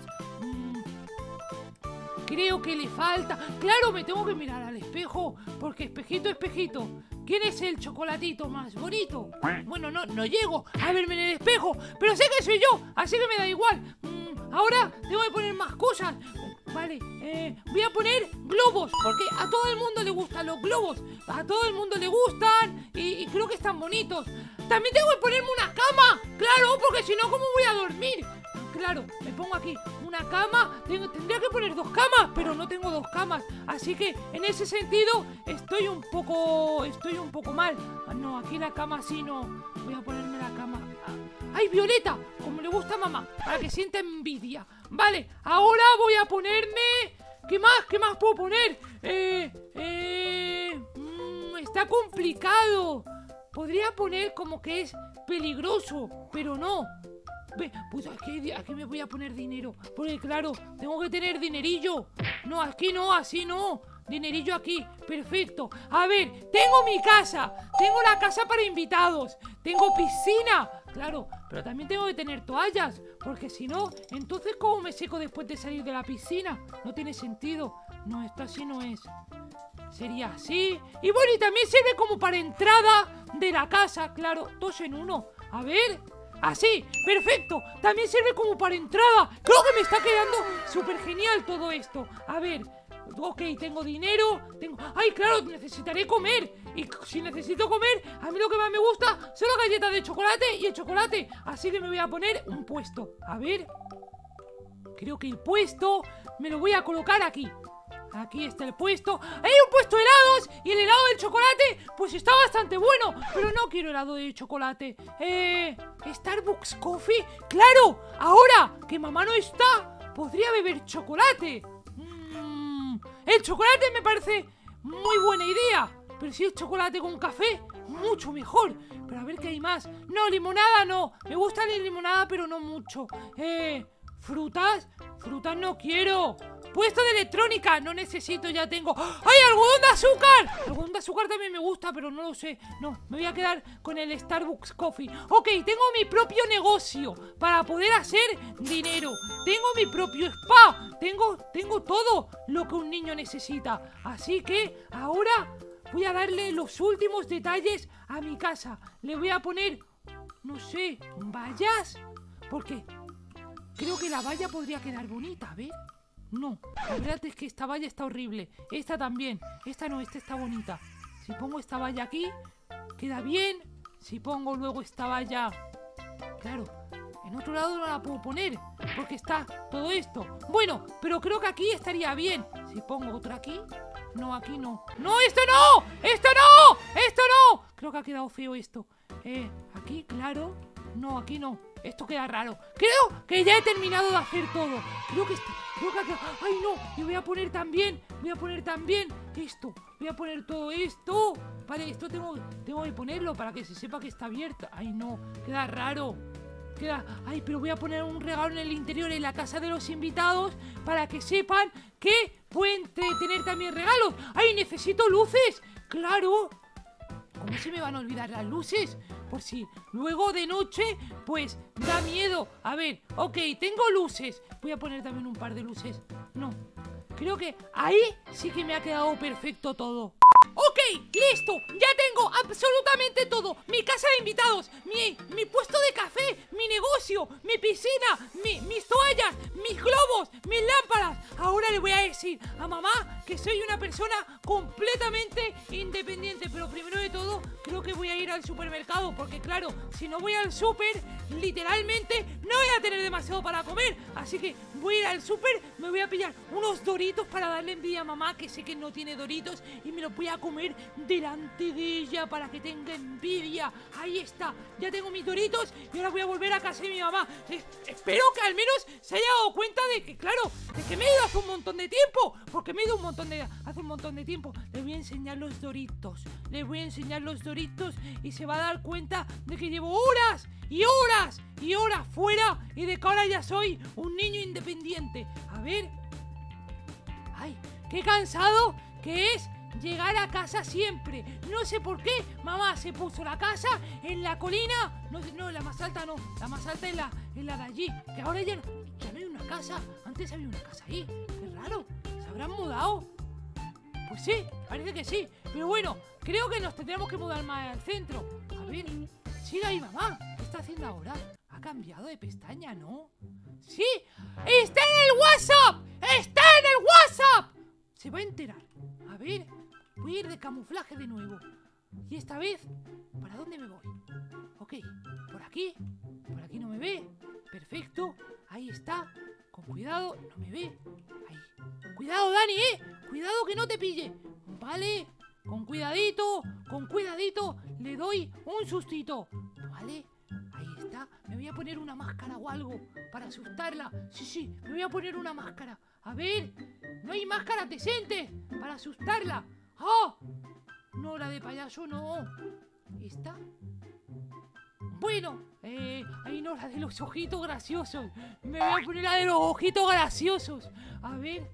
Creo que le falta... Claro, me tengo que mirar al espejo, porque espejito, ¿quién es el chocolatito más bonito? Bueno, no llego a verme en el espejo, pero sé que soy yo, así que me da igual. Ahora tengo que poner más cosas. Vale, voy a poner globos, porque a todo el mundo le gustan los globos. A todo el mundo le gustan y creo que están bonitos. También tengo que ponerme una cama, claro, porque si no, ¿cómo voy a dormir? Claro, me pongo aquí una cama. Tendría que poner 2 camas, pero no tengo 2 camas. Así que en ese sentido estoy un poco mal. No, aquí la cama sí no. Voy a ponerme la cama. ¡Ay, violeta! Como le gusta a mamá, para que sienta envidia. Vale, ahora voy a ponerme... ¿Qué más puedo poner? Está complicado. Podría poner como que es peligroso, pero no. Pues aquí me voy a poner dinero, porque claro, tengo que tener dinerillo. No, aquí no, así no. Dinerillo aquí, perfecto. A ver, tengo mi casa. Tengo la casa para invitados. Tengo piscina, claro, pero también tengo que tener toallas, porque si no, entonces ¿cómo me seco después de salir de la piscina? No tiene sentido. No, esto así no es. Sería así. Y bueno, y también sirve como para entrada de la casa, claro, 2 en 1. A ver... Así, perfecto, también sirve como para entrada. Creo que me está quedando súper genial todo esto. A ver, ok, tengo dinero, ¡ay, claro! Necesitaré comer. Y si necesito comer, a mí lo que más me gusta son las galletas de chocolate y el chocolate. Así que me voy a poner un puesto. A ver, creo que el puesto me lo voy a colocar aquí. Aquí está el puesto. Hay un puesto de helados y el helado del chocolate pues está bastante bueno, pero no quiero helado de chocolate. Starbucks Coffee. Claro, ahora que mamá no está, podría beber chocolate. El chocolate me parece muy buena idea, pero si es chocolate con café, mucho mejor. Pero a ver qué hay más. No, limonada no. Me gusta la limonada, pero no mucho. ¿Frutas? Frutas no quiero. Puesto de electrónica, no necesito, ya tengo. ¡Ay, algodón de azúcar! Algodón de azúcar también me gusta, pero no lo sé. No, me voy a quedar con el Starbucks Coffee. Ok, tengo mi propio negocio para poder hacer dinero. Tengo mi propio spa. Tengo todo lo que un niño necesita. Así que ahora voy a darle los últimos detalles a mi casa. Le voy a poner, no sé, vallas. Porque creo que la valla podría quedar bonita, a ver. No, la verdad es que esta valla está horrible. Esta también. Esta no, esta está bonita. Si pongo esta valla aquí, queda bien. Si pongo luego esta valla... Claro, En otro lado no la puedo poner, porque está todo esto. Bueno, pero creo que aquí estaría bien. Si pongo otra aquí. No, aquí no. ¡No, esto no! ¡Esto no! ¡Esto no! Creo que ha quedado feo esto. Aquí, claro. No, aquí no. Esto queda raro. Creo que ya he terminado de hacer todo. Creo que ha quedado... ¡Ay, no! Y voy a poner también esto. Voy a poner todo esto. Vale, esto tengo que ponerlo para que se sepa que está abierto. ¡Ay, no! Queda raro. Ay, pero voy a poner un regalo en el interior en la casa de los invitados para que sepan que pueden tener también regalos. ¡Ay, necesito luces! ¡Claro! ¿Cómo se me van a olvidar las luces? Por si luego de noche, pues da miedo. A ver, ok, tengo luces. Voy a poner también un par de luces. No, creo que ahí sí que me ha quedado perfecto todo. Ok, listo, ya tengo absolutamente todo. Mi casa de invitados, mi puesto de café, mi negocio, mi piscina, mis toallas, mis globos, mis lámparas. Ahora le voy a decir a mamá que soy una persona completamente independiente. Pero primero de todo, creo que voy a ir al supermercado. Porque claro, si no voy al súper, literalmente no voy a tener demasiado para comer. Así que voy a ir al súper, me voy a pillar unos Doritos para darle envidia a mamá, que sé que no tiene Doritos, y me los voy a comer delante de ella para que tenga envidia. Ahí está, ya tengo mis Doritos y ahora voy a volver a casa de mi mamá. Espero que al menos se haya dado cuenta de que, claro, de que me he ido hace un montón de tiempo. Porque me he ido hace un montón de tiempo. Le voy a enseñar los Doritos. Le voy a enseñar los Doritos y se va a dar cuenta de que llevo horas y horas y horas fuera y de que ahora ya soy un niño independiente. A ver. Ay, qué cansado que es llegar a casa siempre. No sé por qué mamá se puso la casa en la colina. No, la más alta no. La más alta es la de allí. Que ahora ya no hay una casa. Antes había una casa ahí. Qué raro. ¿Se habrán mudado? Pues sí, parece que sí. Pero bueno, creo que nos tendremos que mudar más al centro. A ver, sigue ahí mamá. ¿Qué está haciendo ahora? Ha cambiado de pestaña, ¿no? ¡Sí! ¡Está en el WhatsApp! ¡Está en el WhatsApp! Se va a enterar. A ver, voy a ir de camuflaje de nuevo. Y esta vez, ¿para dónde me voy? Ok, por aquí no me ve. Perfecto, ahí está. Con cuidado, no me ve. Ahí. Cuidado, Dani, cuidado que no te pille. Vale, con cuidadito, le doy un sustito. Vale, ahí está. Me voy a poner una máscara o algo para asustarla. Sí, me voy a poner una máscara. A ver, no hay máscaras decentes para asustarla. ¡Ah! No, la de payaso no. ¿Esta? Bueno, ahí no, la de los ojitos graciosos. Me voy a poner la de los ojitos graciosos. A ver.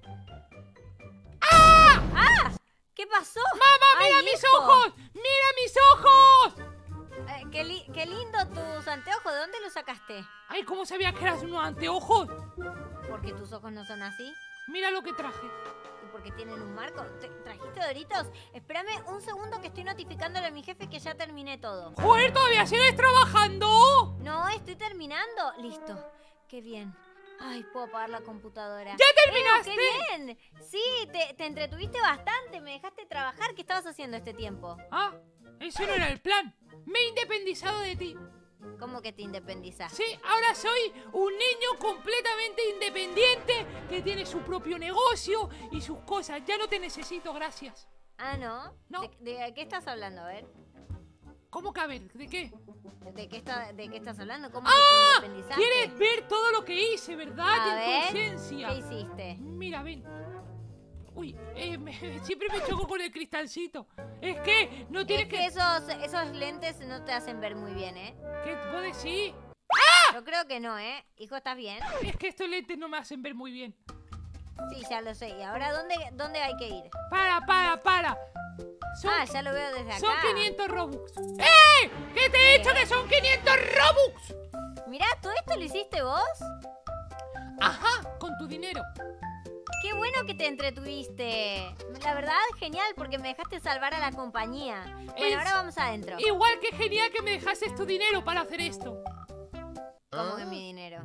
¡Ah! ¿Qué pasó? ¡Mamá, mira mis ojos! ¡Mira mis ojos! Qué lindo tus anteojos. ¿De dónde los sacaste? Ay, ¿cómo sabías que eras unos anteojos? Porque tus ojos no son así. Mira lo que traje. ¿Y porque tienen un marco? ¿Trajiste Doritos? Espérame un segundo que estoy notificándole a mi jefe que ya terminé todo. ¡Joder, todavía sigues trabajando! No, estoy terminando. Listo. Qué bien. Ay, puedo apagar la computadora. ¡Ya terminaste! ¡Qué bien! Sí, te entretuviste bastante. Me dejaste trabajar. ¿Qué estabas haciendo este tiempo? Ah, ese no era el plan. Me he independizado de ti. ¿Cómo que te independizaste? Sí, ahora soy un niño completamente independiente que tiene su propio negocio y sus cosas. Ya no te necesito, gracias. Ah, ¿no? No. ¿De qué estás hablando? A ver. ¿Cómo que a ver? ¿De qué? ¿De qué estás hablando? ¿Cómo ¡Ah! que te independizaste? ¿Quieres ver todo lo que hice, verdad? A ver, tu ausencia. ¿qué hiciste? Mira, ven. Uy, siempre me choco con el cristalcito. Es que no tienes que... Esos lentes no te hacen ver muy bien, ¿eh? ¿Qué puedo decir? Yo creo que no, ¿eh? Hijo, ¿estás bien? Es que estos lentes no me hacen ver muy bien. Sí, ya lo sé. ¿Y ahora dónde hay que ir? Para. Ya lo veo desde acá. Son 500 Robux. ¡Eh! ¿Qué te he dicho que son 500 Robux? Mirá, ¿todo esto lo hiciste vos? Ajá, con tu dinero. Qué bueno que te entretuviste. La verdad, genial, porque me dejaste salvar a la compañía. Bueno, ahora vamos adentro. Igual que genial que me dejaste tu dinero para hacer esto. ¿Cómo que mi dinero?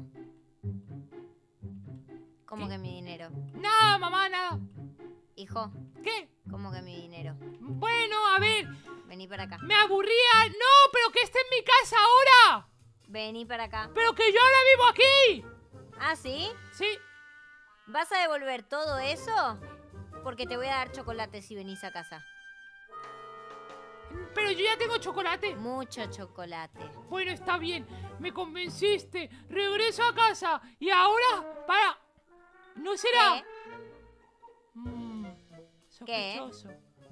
¿Cómo que mi dinero? Nada, mamá, nada. Hijo, ¿Qué? ¿cómo que mi dinero? Bueno, a ver. Vení para acá. Me aburría. No, pero que esté en mi casa ahora. Vení para acá. ¡Pero que yo ahora vivo aquí! ¿Ah, sí? Sí. ¿Vas a devolver todo eso? Porque te voy a dar chocolate si venís a casa. Pero yo ya tengo chocolate. Mucho chocolate. Bueno, está bien. Me convenciste. Regreso a casa. Y ahora, para... ¿No será? Sospechoso.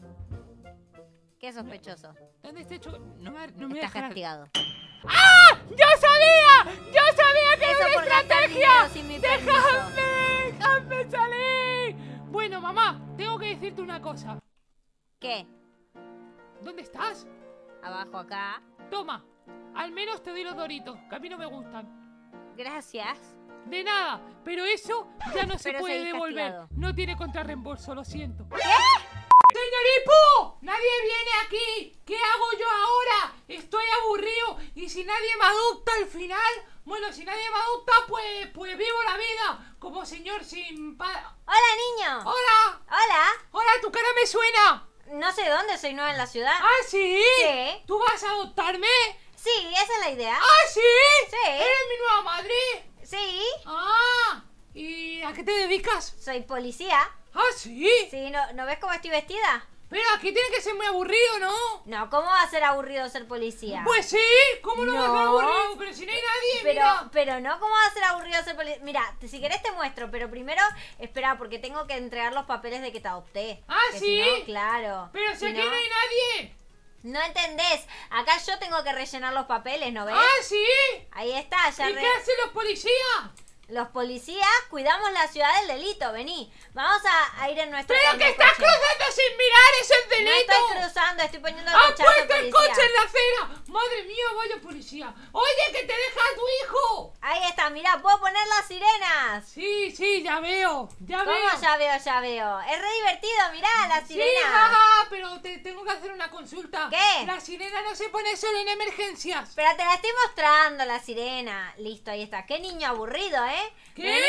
¿Qué sospechoso? ¿Dónde está el chocolate? No me Estás dejarás. castigado. ¡Ah! ¡Yo sabía! ¡Yo sabía que Eso era una por gastar estrategia! dinero sin mi permiso. ¡Déjame salir! Bueno, mamá, tengo que decirte una cosa. ¿Qué? ¿Dónde estás? Abajo acá. Toma, al menos te doy los Doritos, que a mí no me gustan. Gracias. De nada, pero eso ya no se Pero puede seguís devolver. castigado. No tiene contrarreembolso, lo siento. ¿Qué? ¡Señor Hippo! ¡Nadie viene aquí! ¿Qué hago yo ahora? Estoy aburrido y si nadie me adopta al final... Bueno, si nadie me adopta, pues vivo la vida como señor sin padre. Hola, niño. ¡Hola! Hola. ¡Hola, tu cara me suena! No sé dónde, soy nueva en la ciudad. ¿Ah, sí? Sí. ¿Tú vas a adoptarme? Sí, esa es la idea. ¡Ah, sí! Sí. ¿Eres mi nueva madre? Sí. ¡Ah! ¿Y a qué te dedicas? Soy policía. ¡Ah, sí! Sí, ¿no ves cómo estoy vestida? Pero aquí tiene que ser muy aburrido, ¿no? No, ¿cómo va a ser aburrido ser policía? Pues sí, ¿cómo no, va a ser No. aburrido? Pero si no hay nadie, mira. Pero no, ¿cómo va a ser aburrido ser policía? Mira, si querés te muestro, pero primero, espera, porque tengo que entregar los papeles de que te adopté. ¿Ah, Que sí? Si no, claro. Pero si Si aquí no- no hay nadie. No entendés. Acá yo tengo que rellenar los papeles, ¿no ves? ¡Ah, sí! Ahí está, ya ¿Y qué hacen los policías? Los policías cuidamos la ciudad del delito, vení. Vamos a ir en nuestro... ¡Pero en que el estás coche. cruzando sin mirar! ¡Eso es No delito! estoy cruzando, estoy poniendo el ¡Han rechazo puesto el policía. coche en la acera! ¡Madre mía, vaya policía! ¡Oye, que te deja a tu hijo! Ahí está, mirá, puedo poner las sirenas. Sí, ya veo. Ya ¿Cómo veo. ya veo, ya veo? Es re divertido, mirá, las Sí, sirenas. jaja, pero te tengo que hacer una consulta. ¿Qué? La sirena no se pone solo en emergencias. Pero te la estoy mostrando, la sirena. Listo, ahí está. Qué niño aburrido, ¿eh? ¿Qué? Vení.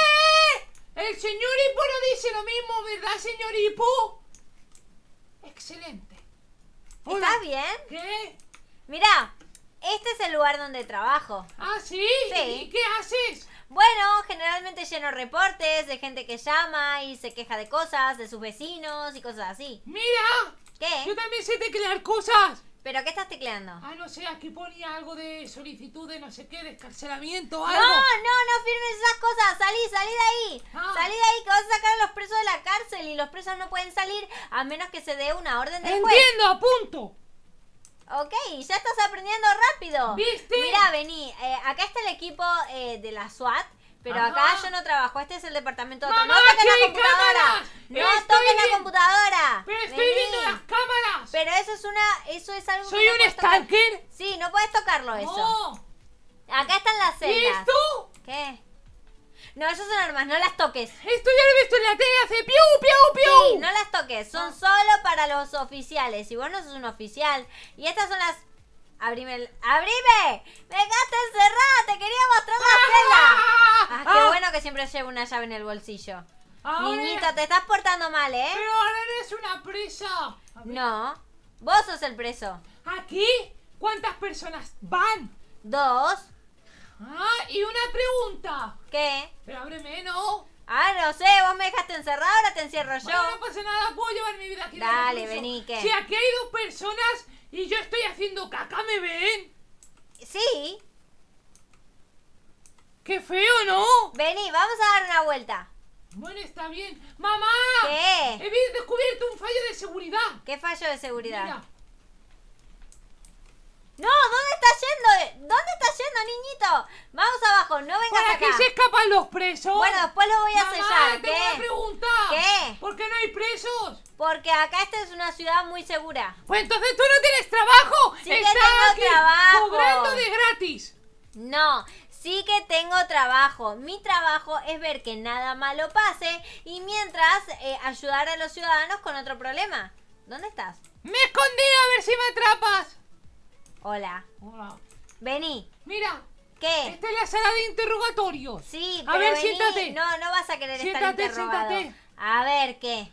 El señor Hippo no dice lo mismo, ¿verdad, señor Hippo? Excelente. Hola. ¿Estás bien? ¿Qué? Mirá, este es el lugar donde trabajo. ¿Ah, sí? Sí. ¿Y qué haces? Bueno, generalmente lleno reportes de gente que llama y se queja de cosas, de sus vecinos y cosas así. Mira, yo ¿Qué? también sé teclear cosas. ¿Pero qué estás tecleando? Ah, no sé, aquí ponía algo de solicitud de no sé qué, de escarcelamiento o No, algo. no firmes esas cosas. Salí de ahí. Ah. Salí de ahí que vas a sacar a los presos de la cárcel y los presos no pueden salir a menos que se dé una orden del juez. Entiendo, apunto. Ok, ya estás aprendiendo rápido. ¿Viste? Mira, vení, acá está el equipo de la SWAT, pero Ajá. acá yo no trabajo, este es el departamento otro. ¡Mamá, No toques que la hay computadora. cámaras! No Estoy toques la viendo- computadora. Pero estoy Vení. viendo las cámaras. Pero eso es algo ¿Soy que no un puedes tocar. stalker? Sí, no puedes tocarlo eso. No. Acá están las ¿Y celdas. esto? ¿Qué? No, esos son armas, no las toques. Esto ya lo he visto en la tele, hace piu, piu, piu. Sí, no las toques, son solo para los oficiales. Y vos no sos un oficial. Y estas son las... ¡Abrime! ¡Me dejaste encerrada! ¡Te quería mostrar la celda! Ah, qué bueno que siempre llevo una llave en el bolsillo. Ahora- Niñito, te estás portando mal, ¿eh? Pero ahora eres una presa. A ver, No, vos sos el preso. ¿Aquí? ¿Cuántas personas van? 2. Ah, y una pregunta. ¿Qué? Pero ábreme, ¿no? Ah, no sé, vos me dejaste encerrada, ahora te encierro yo. Bueno, no pasa nada, puedo llevar mi vida aquí. en el Dale, recluso. vení, ¿qué? Si aquí hay 2 personas y yo estoy haciendo caca, ¿me ven? Sí, ¡Qué feo, ¿no? vení, vamos a dar una vuelta. Bueno, está bien. ¡Mamá! ¿Qué? He descubierto un fallo de seguridad. ¿Qué fallo de seguridad? Mira. No, ¿dónde estás yendo? ¿Dónde estás yendo, niñito? Vamos abajo, no vengas ¿Por acá. aquí se escapan los presos? Bueno, después lo voy a Mamá, sellar. tengo una ¿Qué? pregunta. ¿Qué? ¿Por qué no hay presos? Porque acá esta es una ciudad muy segura. Pues entonces tú no tienes trabajo. Sí que Estás tengo aquí trabajo. cobrando de gratis. No, sí que tengo trabajo. Mi trabajo es ver que nada malo pase y mientras ayudar a los ciudadanos con otro problema. ¿Dónde estás? Me he escondido a ver si me atrapas. Hola. Hola. Vení. Mira, ¿Qué? esta es la sala de interrogatorios. Sí, A pero ver, vení. siéntate. No, no vas a querer estar Siéntate, interrogado. siéntate. A ver, ¿qué?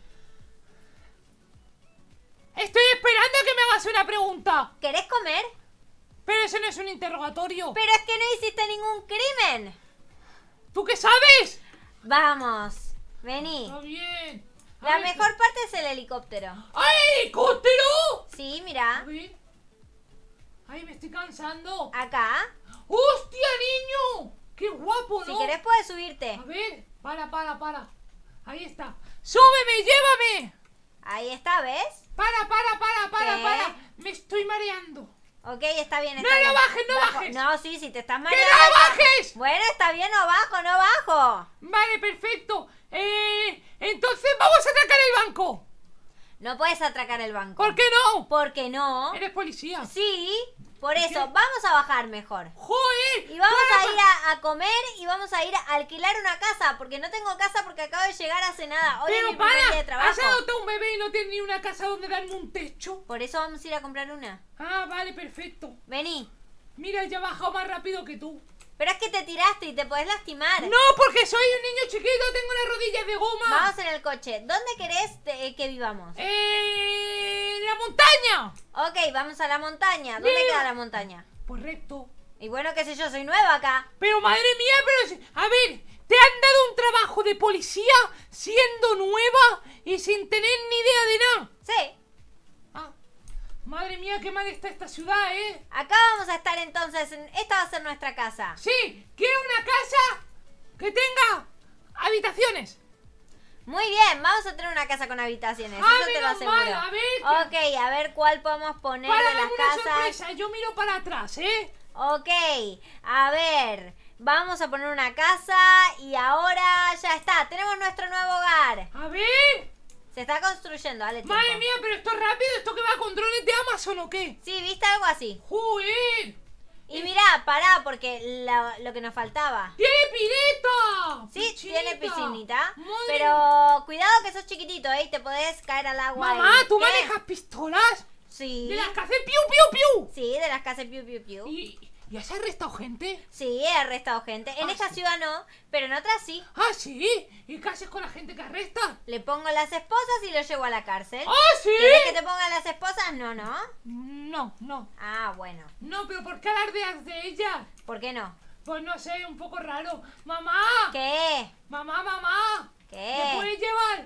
Estoy esperando a que me hagas una pregunta. ¿Querés comer? Pero eso no es un interrogatorio. Pero es que no hiciste ningún crimen. ¿Tú qué sabes? Vamos, vení. Está bien. A La ver, mejor parte es el helicóptero. ¡Ay, helicóptero! Sí, A mira. ver. Ay, me estoy cansando. Acá. ¡Hostia, niño! ¡Qué guapo, Si ¿no? querés puedes subirte. A ver, para. Ahí está. ¡Súbeme, llévame! Ahí está, ¿ves? Para. ¿Qué? Me estoy mareando. Ok, está bien, No, está bien. no bajes, no Bajo. bajes. No, sí, te estás ¡Que mareando. no bajes! Bueno, está bien, no bajo. Vale, perfecto. Entonces vamos a atracar el banco. No puedes atracar el banco. ¿Por qué no? ¿Por qué no? Eres policía. Sí, por eso, qué? vamos a bajar mejor. ¡Joder! Y vamos Para, a ir a comer y vamos a ir a alquilar una casa, porque no tengo casa porque acabo de llegar hace nada. Hoy es mi Pero primer día de para, has trabajo. adoptado un bebé y no tienes ni una casa donde darme un techo. Por eso vamos a ir a comprar una. Ah, vale, perfecto. Vení. Mira, ya he bajado más rápido que tú. Pero es que te tiraste y te podés lastimar. No, porque soy un niño chiquito, tengo las rodillas de goma. Vamos en el coche. ¿Dónde querés que vivamos? La montaña. Ok, vamos a la montaña. ¿Dónde Mira. queda la montaña? Pues recto. Y bueno, qué sé yo, soy nueva acá. Pero madre mía, a ver, ¿te han dado un trabajo de policía siendo nueva y sin tener ni idea de nada? Sí. Ah, madre mía, qué mal está esta ciudad, ¿eh? Acá vamos a estar entonces. Esta va a ser nuestra casa. Sí, quiero una casa que tenga habitaciones. Muy bien, vamos a tener una casa con habitaciones. Ah, Eso te lo menos aseguro. mal, a ver, Ok, a ver cuál podemos poner Para de las darme una casas. sorpresa, yo miro para atrás, ¿eh? Ok, a ver. Vamos a poner una casa y ahora ya está. Tenemos nuestro nuevo hogar. A ver. Se está construyendo, dale tiempo. Madre mía, pero esto es rápido, ¿esto que va con drones de Amazon o qué? Sí, ¿viste algo así? ¡Joder! Y mirá, pará, porque lo que nos faltaba. ¡Tiene pileta! Sí, Piscinita. tiene piscinita. Madre Pero cuidado que sos chiquitito, ¿eh? Te podés caer al agua. Mamá, y- ¿tú ¿Qué? manejas pistolas? Sí. De las que hacen piu, piu, piu. Sí, de las que hace piu piu piu. ¿Y has arrestado gente? Sí, he arrestado gente. En esta sí. ciudad no, pero en otras sí. ¿Ah, sí? ¿Y qué haces con la gente que arresta? Le pongo las esposas y lo llevo a la cárcel. ¡Ah, sí! ¿Quieres que te ponga las esposas? No, ¿no? No. Ah, bueno. No, pero ¿por qué alardeas de ellas? ¿Por qué no? Pues no sé, un poco raro. ¡Mamá! ¿Qué? ¡Mamá! ¿Qué? ¿Me puedes llevar?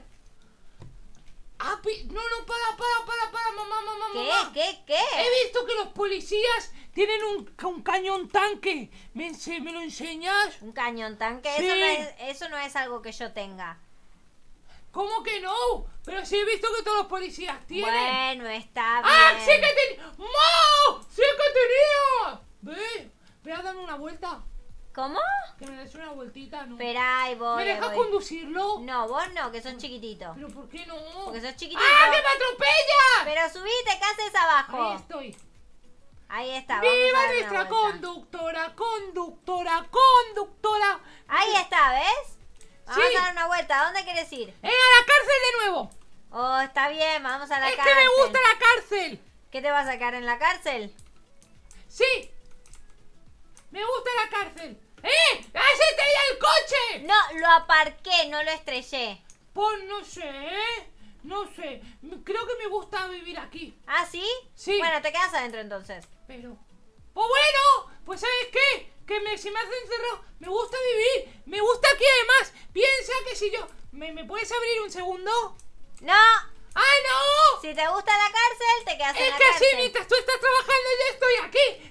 Ah, no, para, mamá. ¿Qué? He visto que los policías tienen un cañón tanque. ¿Me lo enseñas? Un cañón tanque. Sí. Eso no es algo que yo tenga. ¿Cómo que no? Pero sí he visto que todos los policías tienen. Bueno, está bien. ¡Ah, sí que tenía! ¡Mo! ¡Sí que tenía! Ve a darme una vuelta. ¿Cómo? Que me des una vueltita, ¿no? Espera, ahí voy. ¿Me ahí dejas voy. conducirlo? No, vos no, que sos chiquitito. ¿Pero por qué no? Porque sos chiquitito. ¡Ah, que me atropellas! Pero subite, ¿qué haces abajo? Ahí estoy. Ahí está, vamos a ¡Viva dar una nuestra vuelta. conductora! Ahí está, ¿ves? Vamos Sí. a dar una vuelta. ¿A dónde quieres ir? ¡A la cárcel de nuevo! Oh, está bien, vamos a la ¡Es cárcel. que me gusta la cárcel! ¿Qué te vas a sacar en la cárcel? ¡Sí! ¡Me gusta la cárcel! ¡Has estrellado el coche! No, lo aparqué, no lo estrellé. Pues no sé. Creo que me gusta vivir aquí. ¿Ah, sí? Sí. Bueno, te quedas adentro entonces. Pero... ¡Oh, bueno! Pues ¿sabes qué? Si me hacen encerrado, me gusta vivir. Me gusta aquí además. Piensa que si yo... ¿Me puedes abrir un segundo? No, ¡Ah, no! si te gusta la cárcel, te quedas en Es la que así cárcel. mientras tú estás trabajando yo estoy aquí.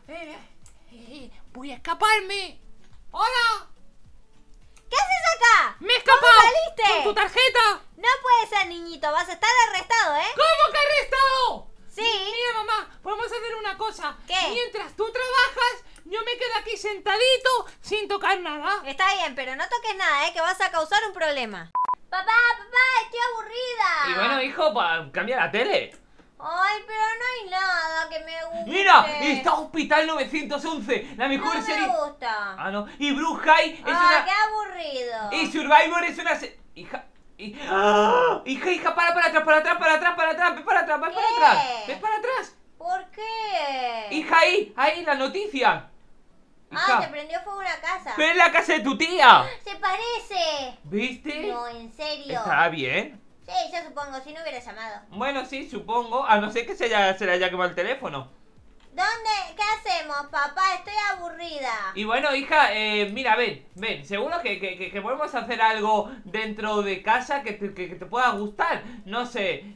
Mira. Voy a escaparme. ¡Hola! ¿Qué haces acá? ¡Me he ¿Cómo escapado! saliste? ¡Con tu tarjeta! No puede ser, niñito, vas a estar arrestado, ¿eh? ¿Cómo que arrestado? Sí. Mira, mamá, podemos hacer una cosa. ¿Qué? Mientras tú trabajas, yo me quedo aquí sentadito sin tocar nada. Está bien, pero no toques nada, ¿eh? Que vas a causar un problema. Papá, estoy aburrida. Y bueno, hijo, cambia la tele. Ay, pero no hay nada que me guste. ¡Mira! Está Hospital 911, la mejor No serie. me gusta. Ah, no. Y Bruce High es Ay, una. qué aburrido. Y Survivor es una. Hija. Hija, para atrás, ven para atrás, ven para atrás, ven para atrás. ¿Por qué? Hija, ahí, la noticia. Ah, se prendió fuego una casa. ¡Ven la casa de tu tía! Se parece. ¿Viste? No, en serio. Estará bien. Sí, yo supongo, si no hubiera llamado. Bueno, sí, supongo. A no ser que se le haya quemado el teléfono. ¿Dónde? ¿Qué hacemos, papá? Estoy aburrida. Y bueno, hija, mira, ven, seguro que podemos hacer algo dentro de casa que te pueda gustar. No sé,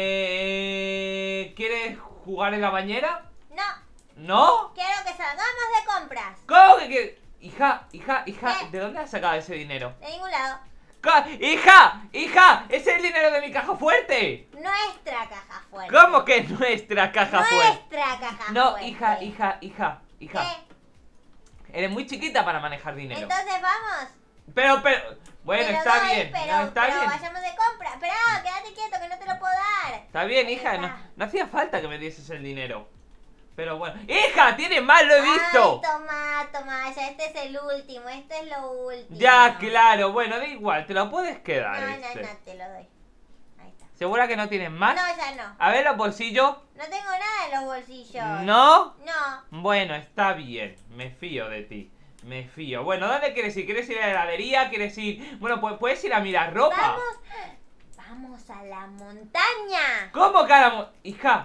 ¿quieres jugar en la bañera? No, ¿No? quiero que salgamos de compras. ¿Cómo que? Hija, ¿Qué? ¿de dónde has sacado ese dinero? De ningún lado. ¡Hija! ¡Ese es el dinero de mi caja fuerte! Nuestra caja fuerte. ¿Cómo que nuestra caja fuerte? Nuestra caja No, fuerte. hija. ¿Qué? Eres muy chiquita para manejar dinero. Entonces vamos. Pero, bueno, Te lo está doy, bien, pero, no, está pero bien. vayamos de compra. Espera, quédate quieto que no te lo puedo dar. Está bien, Ahí hija, está. no hacía falta que me dieses el dinero. Pero bueno. ¡Hija! ¡Tienes más! ¡Lo he visto! Ay, toma, ya este es el último, este es lo último. Ya, claro, bueno, da igual, te lo puedes quedar. No, este. no, te lo doy. Ahí está. ¿Segura que no tienes más? No, ya no. A ver los bolsillos. No tengo nada en los bolsillos. ¿No? No. Bueno, está bien, me fío de ti. Me fío. Bueno, ¿dónde quieres ir? ¿Quieres ir a la heladería? ¿Quieres ir...? Bueno, pues puedes ir a mirar ropa. Vamos a la montaña. ¿Cómo, cara? Hija,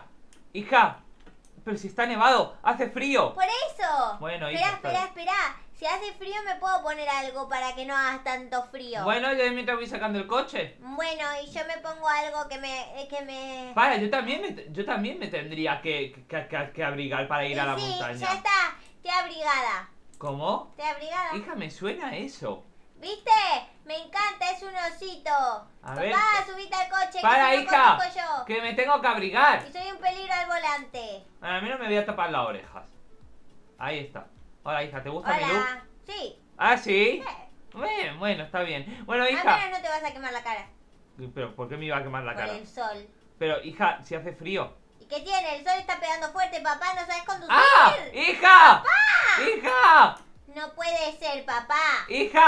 pero si está nevado, hace frío. Por eso. Bueno, hija, espera. Si hace frío me puedo poner algo para que no hagas tanto frío. Bueno, yo mientras voy sacando el coche. Bueno, y yo me pongo algo que me... Para, yo también me tendría que abrigar para ir a la sí, montaña. ya está. Estoy abrigada. ¿Cómo? Estoy abrigada. Hija, me suena eso. ¿Viste? Me encanta, es un osito. A ver. Papá, subite al coche. Para, que si no hija, conduzco yo. que me tengo que abrigar. Y soy un peligro al volante. A mí no me voy a tapar las orejas. Ahí está. Hola, hija, ¿te gusta mi look? Hola. Sí. ¿Ah, sí? Eh, Bueno, está bien. Bueno, Al hija. menos no te vas a quemar la cara. Pero, ¿por qué me iba a quemar la Por cara? el sol. Pero, hija, si hace frío. ¿Y qué tiene? El sol está pegando fuerte, papá. ¿No sabes conducir? ¡Ah! ¡Hija! ¡Hija! No puede ser, papá.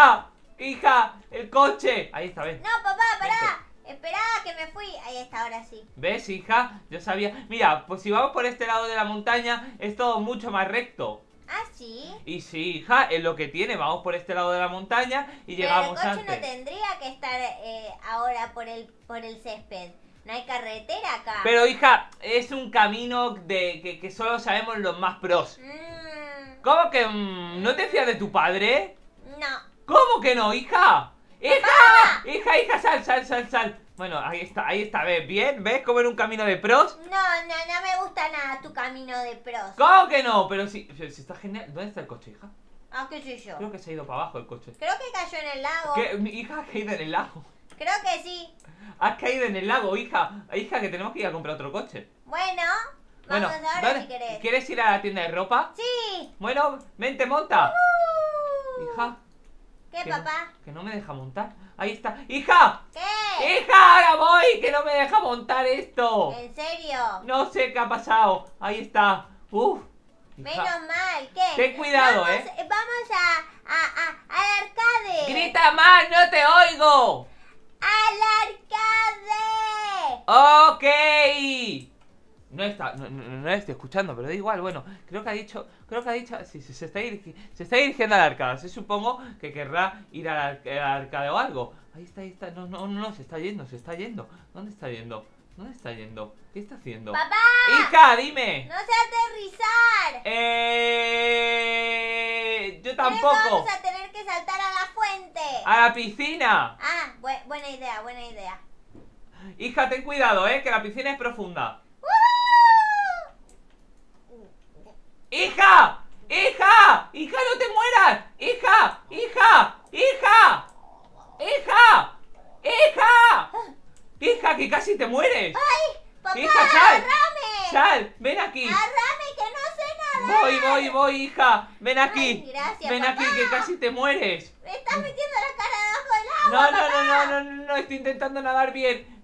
¡Hija! ¡El coche! Ahí está, ¿ves? No, papá, pará. Esperá que me fui. Ahí está, ahora sí. ¿Ves, hija? Yo sabía. Mira, pues si vamos por este lado de la montaña, es todo mucho más recto. ¿Ah, sí? Y sí, hija, es lo que tiene. Vamos por este lado de la montaña y llegamos Pero el coche antes. no tendría que estar ahora por el césped. No hay carretera acá. Pero, hija, es un camino que solo sabemos los más pros. ¿Cómo que no te fías de tu padre? No. ¿Cómo que no, hija? ¡Hija! ¡Hija, sal! Bueno, ahí está, ¿ves? Bien, ¿ves cómo era un camino de pros? No me gusta nada tu camino de pros. ¿Cómo que no? Pero si está genial. ¿Dónde está el coche, hija? Ah, qué sé yo. Creo que se ha ido para abajo el coche. Creo que cayó en el lago. ¿Qué? Mi hija ha caído en el lago. Creo que sí. Has caído en el lago, hija. Hija, que tenemos que ir a comprar otro coche. Bueno, Bueno, vamos ahora ¿dónde- si querés. ¿quieres ir a la tienda de ropa? Sí. Bueno, vente, monta. Hija. ¿Qué, que papá? No, que no me deja montar. Ahí está. ¡Hija! ¿Qué? ¡Hija! ¡Ahora voy! ¡Que no me deja montar esto! ¿En serio? No sé qué ha pasado. Ahí está. Uf. Hija. Menos mal, ¿qué? Ten cuidado, Vamos al arcade. ¡Grita más! ¡No te oigo! ¡Al arcade! ¡Ok! No la estoy escuchando, pero da igual, bueno, creo que ha dicho, sí, se está dirigiendo al arcade, se supongo que querrá ir al arcade o algo. Ahí está, no, se está yendo, ¿dónde está yendo? ¿Qué está haciendo? ¡Papá! ¡Hija, dime! ¡No sé aterrizar! Yo Creo que tampoco. vamos a tener que saltar a la fuente. ¡A la piscina! Ah, buena idea. Hija, ten cuidado, que la piscina es profunda. ¡Hija! ¡No te mueras! ¡Hija! ¡Hija, que casi te mueres! ¡Ay! ¡Papá, Hija, sal. agárrame! ¡Sal! ¡Ven aquí! ¡Agárrame, que no sé nadar! Voy, hija. Ven aquí. Ay, gracias, Ven aquí, papá. que casi te mueres. ¡Me estás metiendo la cara debajo del agua, papá! No, estoy intentando nadar bien.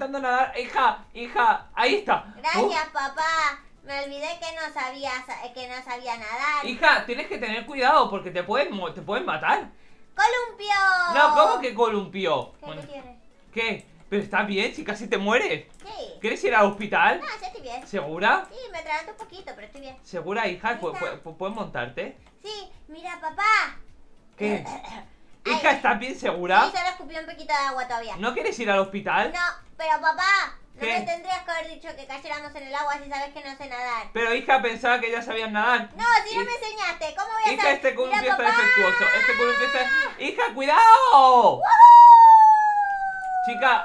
Hija, ahí está. Gracias, papá. Me olvidé que no sabía nadar. Hija, tienes que tener cuidado porque te pueden matar. ¡Columpio! No, ¿cómo que columpió? ¿Qué Bueno, tiene? ¿qué? ¿Pero estás bien si casi te mueres? Sí. ¿Quieres ir al hospital? No, ya estoy bien. ¿Segura? Sí, me atraganté un poquito, pero estoy bien. ¿Segura, hija? Hija. ¿Puedes montarte? Sí, mira, papá. ¿Qué? Hija, ¿estás bien segura? Sí, solo escupí un poquito de agua todavía. ¿No quieres ir al hospital? No, pero papá, no ¿Qué? me tendrías que haber dicho que cayéramos en el agua si sabes que no sé nadar. Pero hija, pensaba que ya sabías nadar. No, si no me enseñaste, ¿cómo voy a Hija, saber? este columpio Mira, está papá. defectuoso. Este columpio está... ¡Hija, cuidado! Chica,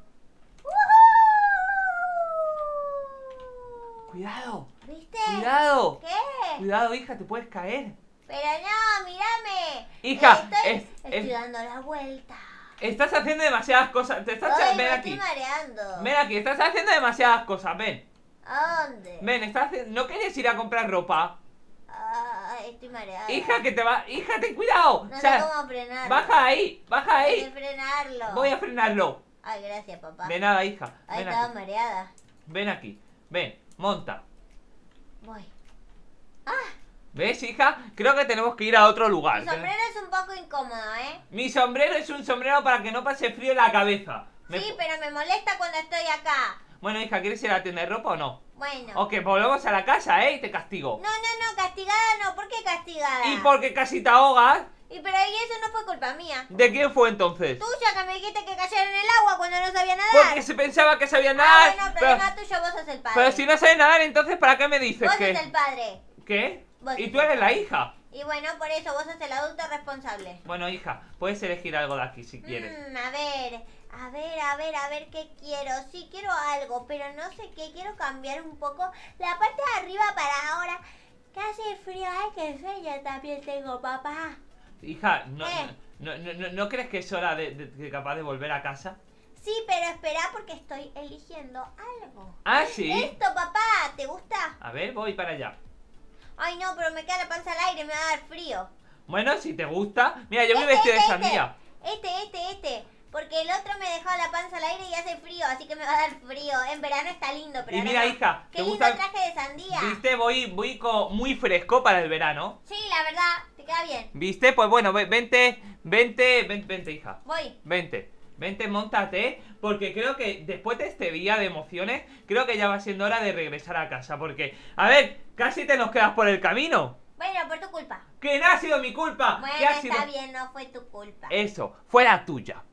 cuidado, ¿Viste? cuidado. ¿Qué? Cuidado, hija, te puedes caer. Pero no, mírame. Hija, Estoy dando la vuelta. estás haciendo demasiadas cosas. Ay, Ven me aquí. estoy mareando. Ven aquí, estás haciendo demasiadas cosas. Ven. ¿A dónde? Ven, ¿no querías ir a comprar ropa? Ay, estoy mareada. Hija, que te va... Hija, ten cuidado. No O sé sea, cómo frenarlo. baja ahí, baja Hay que ahí. frenarlo. Voy a frenarlo. Ay, gracias, papá. De nada, hija. Ay, Ven estaba aquí. mareada. Ven aquí. Ven, monta. Voy. ¿Ves, hija? Creo que tenemos que ir a otro lugar. Mi sombrero es un poco incómodo, ¿eh? Mi sombrero es un sombrero para que no pase frío en la cabeza. Sí, pero me molesta cuando estoy acá. Bueno, hija, ¿quieres ir a la tienda de ropa o no? Bueno. Ok, volvemos a la casa, ¿eh? Y te castigo. No, castigada no. ¿Por qué castigada? Y porque casi te ahogas. Y pero ahí eso no fue culpa mía. ¿De quién fue entonces? Tuya, que me dijiste que cayera en el agua cuando no sabía nadar. Porque se pensaba que sabía nadar. Bueno, pero, problema tuyo, vos sos el padre. pero si no sabes nadar, entonces ¿para qué me dices Vos que...? sos el padre. ¿Qué? Vos Y sos tú el eres la padre. hija. Y bueno, por eso vos sos el adulto responsable. Bueno, hija, puedes elegir algo de aquí si quieres. A ver qué quiero. Sí, quiero algo, pero no sé qué. Quiero cambiar un poco la parte de arriba para ahora. Que hace frío. Ay, qué feo yo también tengo, papá. Hija, ¿Qué? ¿no crees que es hora de capaz de volver a casa? Sí, pero espera porque estoy eligiendo algo. Ah, ¿sí? Esto, papá, ¿te gusta? A ver, voy para allá. Ay, no, pero me queda la panza al aire, me va a dar frío. Bueno, si te gusta. Mira, yo me vestí de sandía. Este. Porque el otro me dejó la panza al aire y hace frío, así que me va a dar frío. En verano está lindo, pero Y ahora mira, no. hija, Qué ¿te lindo gusta? traje de sandía. ¿Viste? Voy muy fresco para el verano. Sí, la verdad, te queda bien. ¿Viste? Pues bueno, vente, hija. Voy. Vente, móntate, porque creo que después de este día de emociones, creo que ya va siendo hora de regresar a casa, porque, a ver, casi te nos quedas por el camino. Bueno, por tu culpa. ¡Que no ha sido mi culpa! Bueno, ¿Qué ha sido? está bien, no fue tu culpa. Eso, fue la tuya.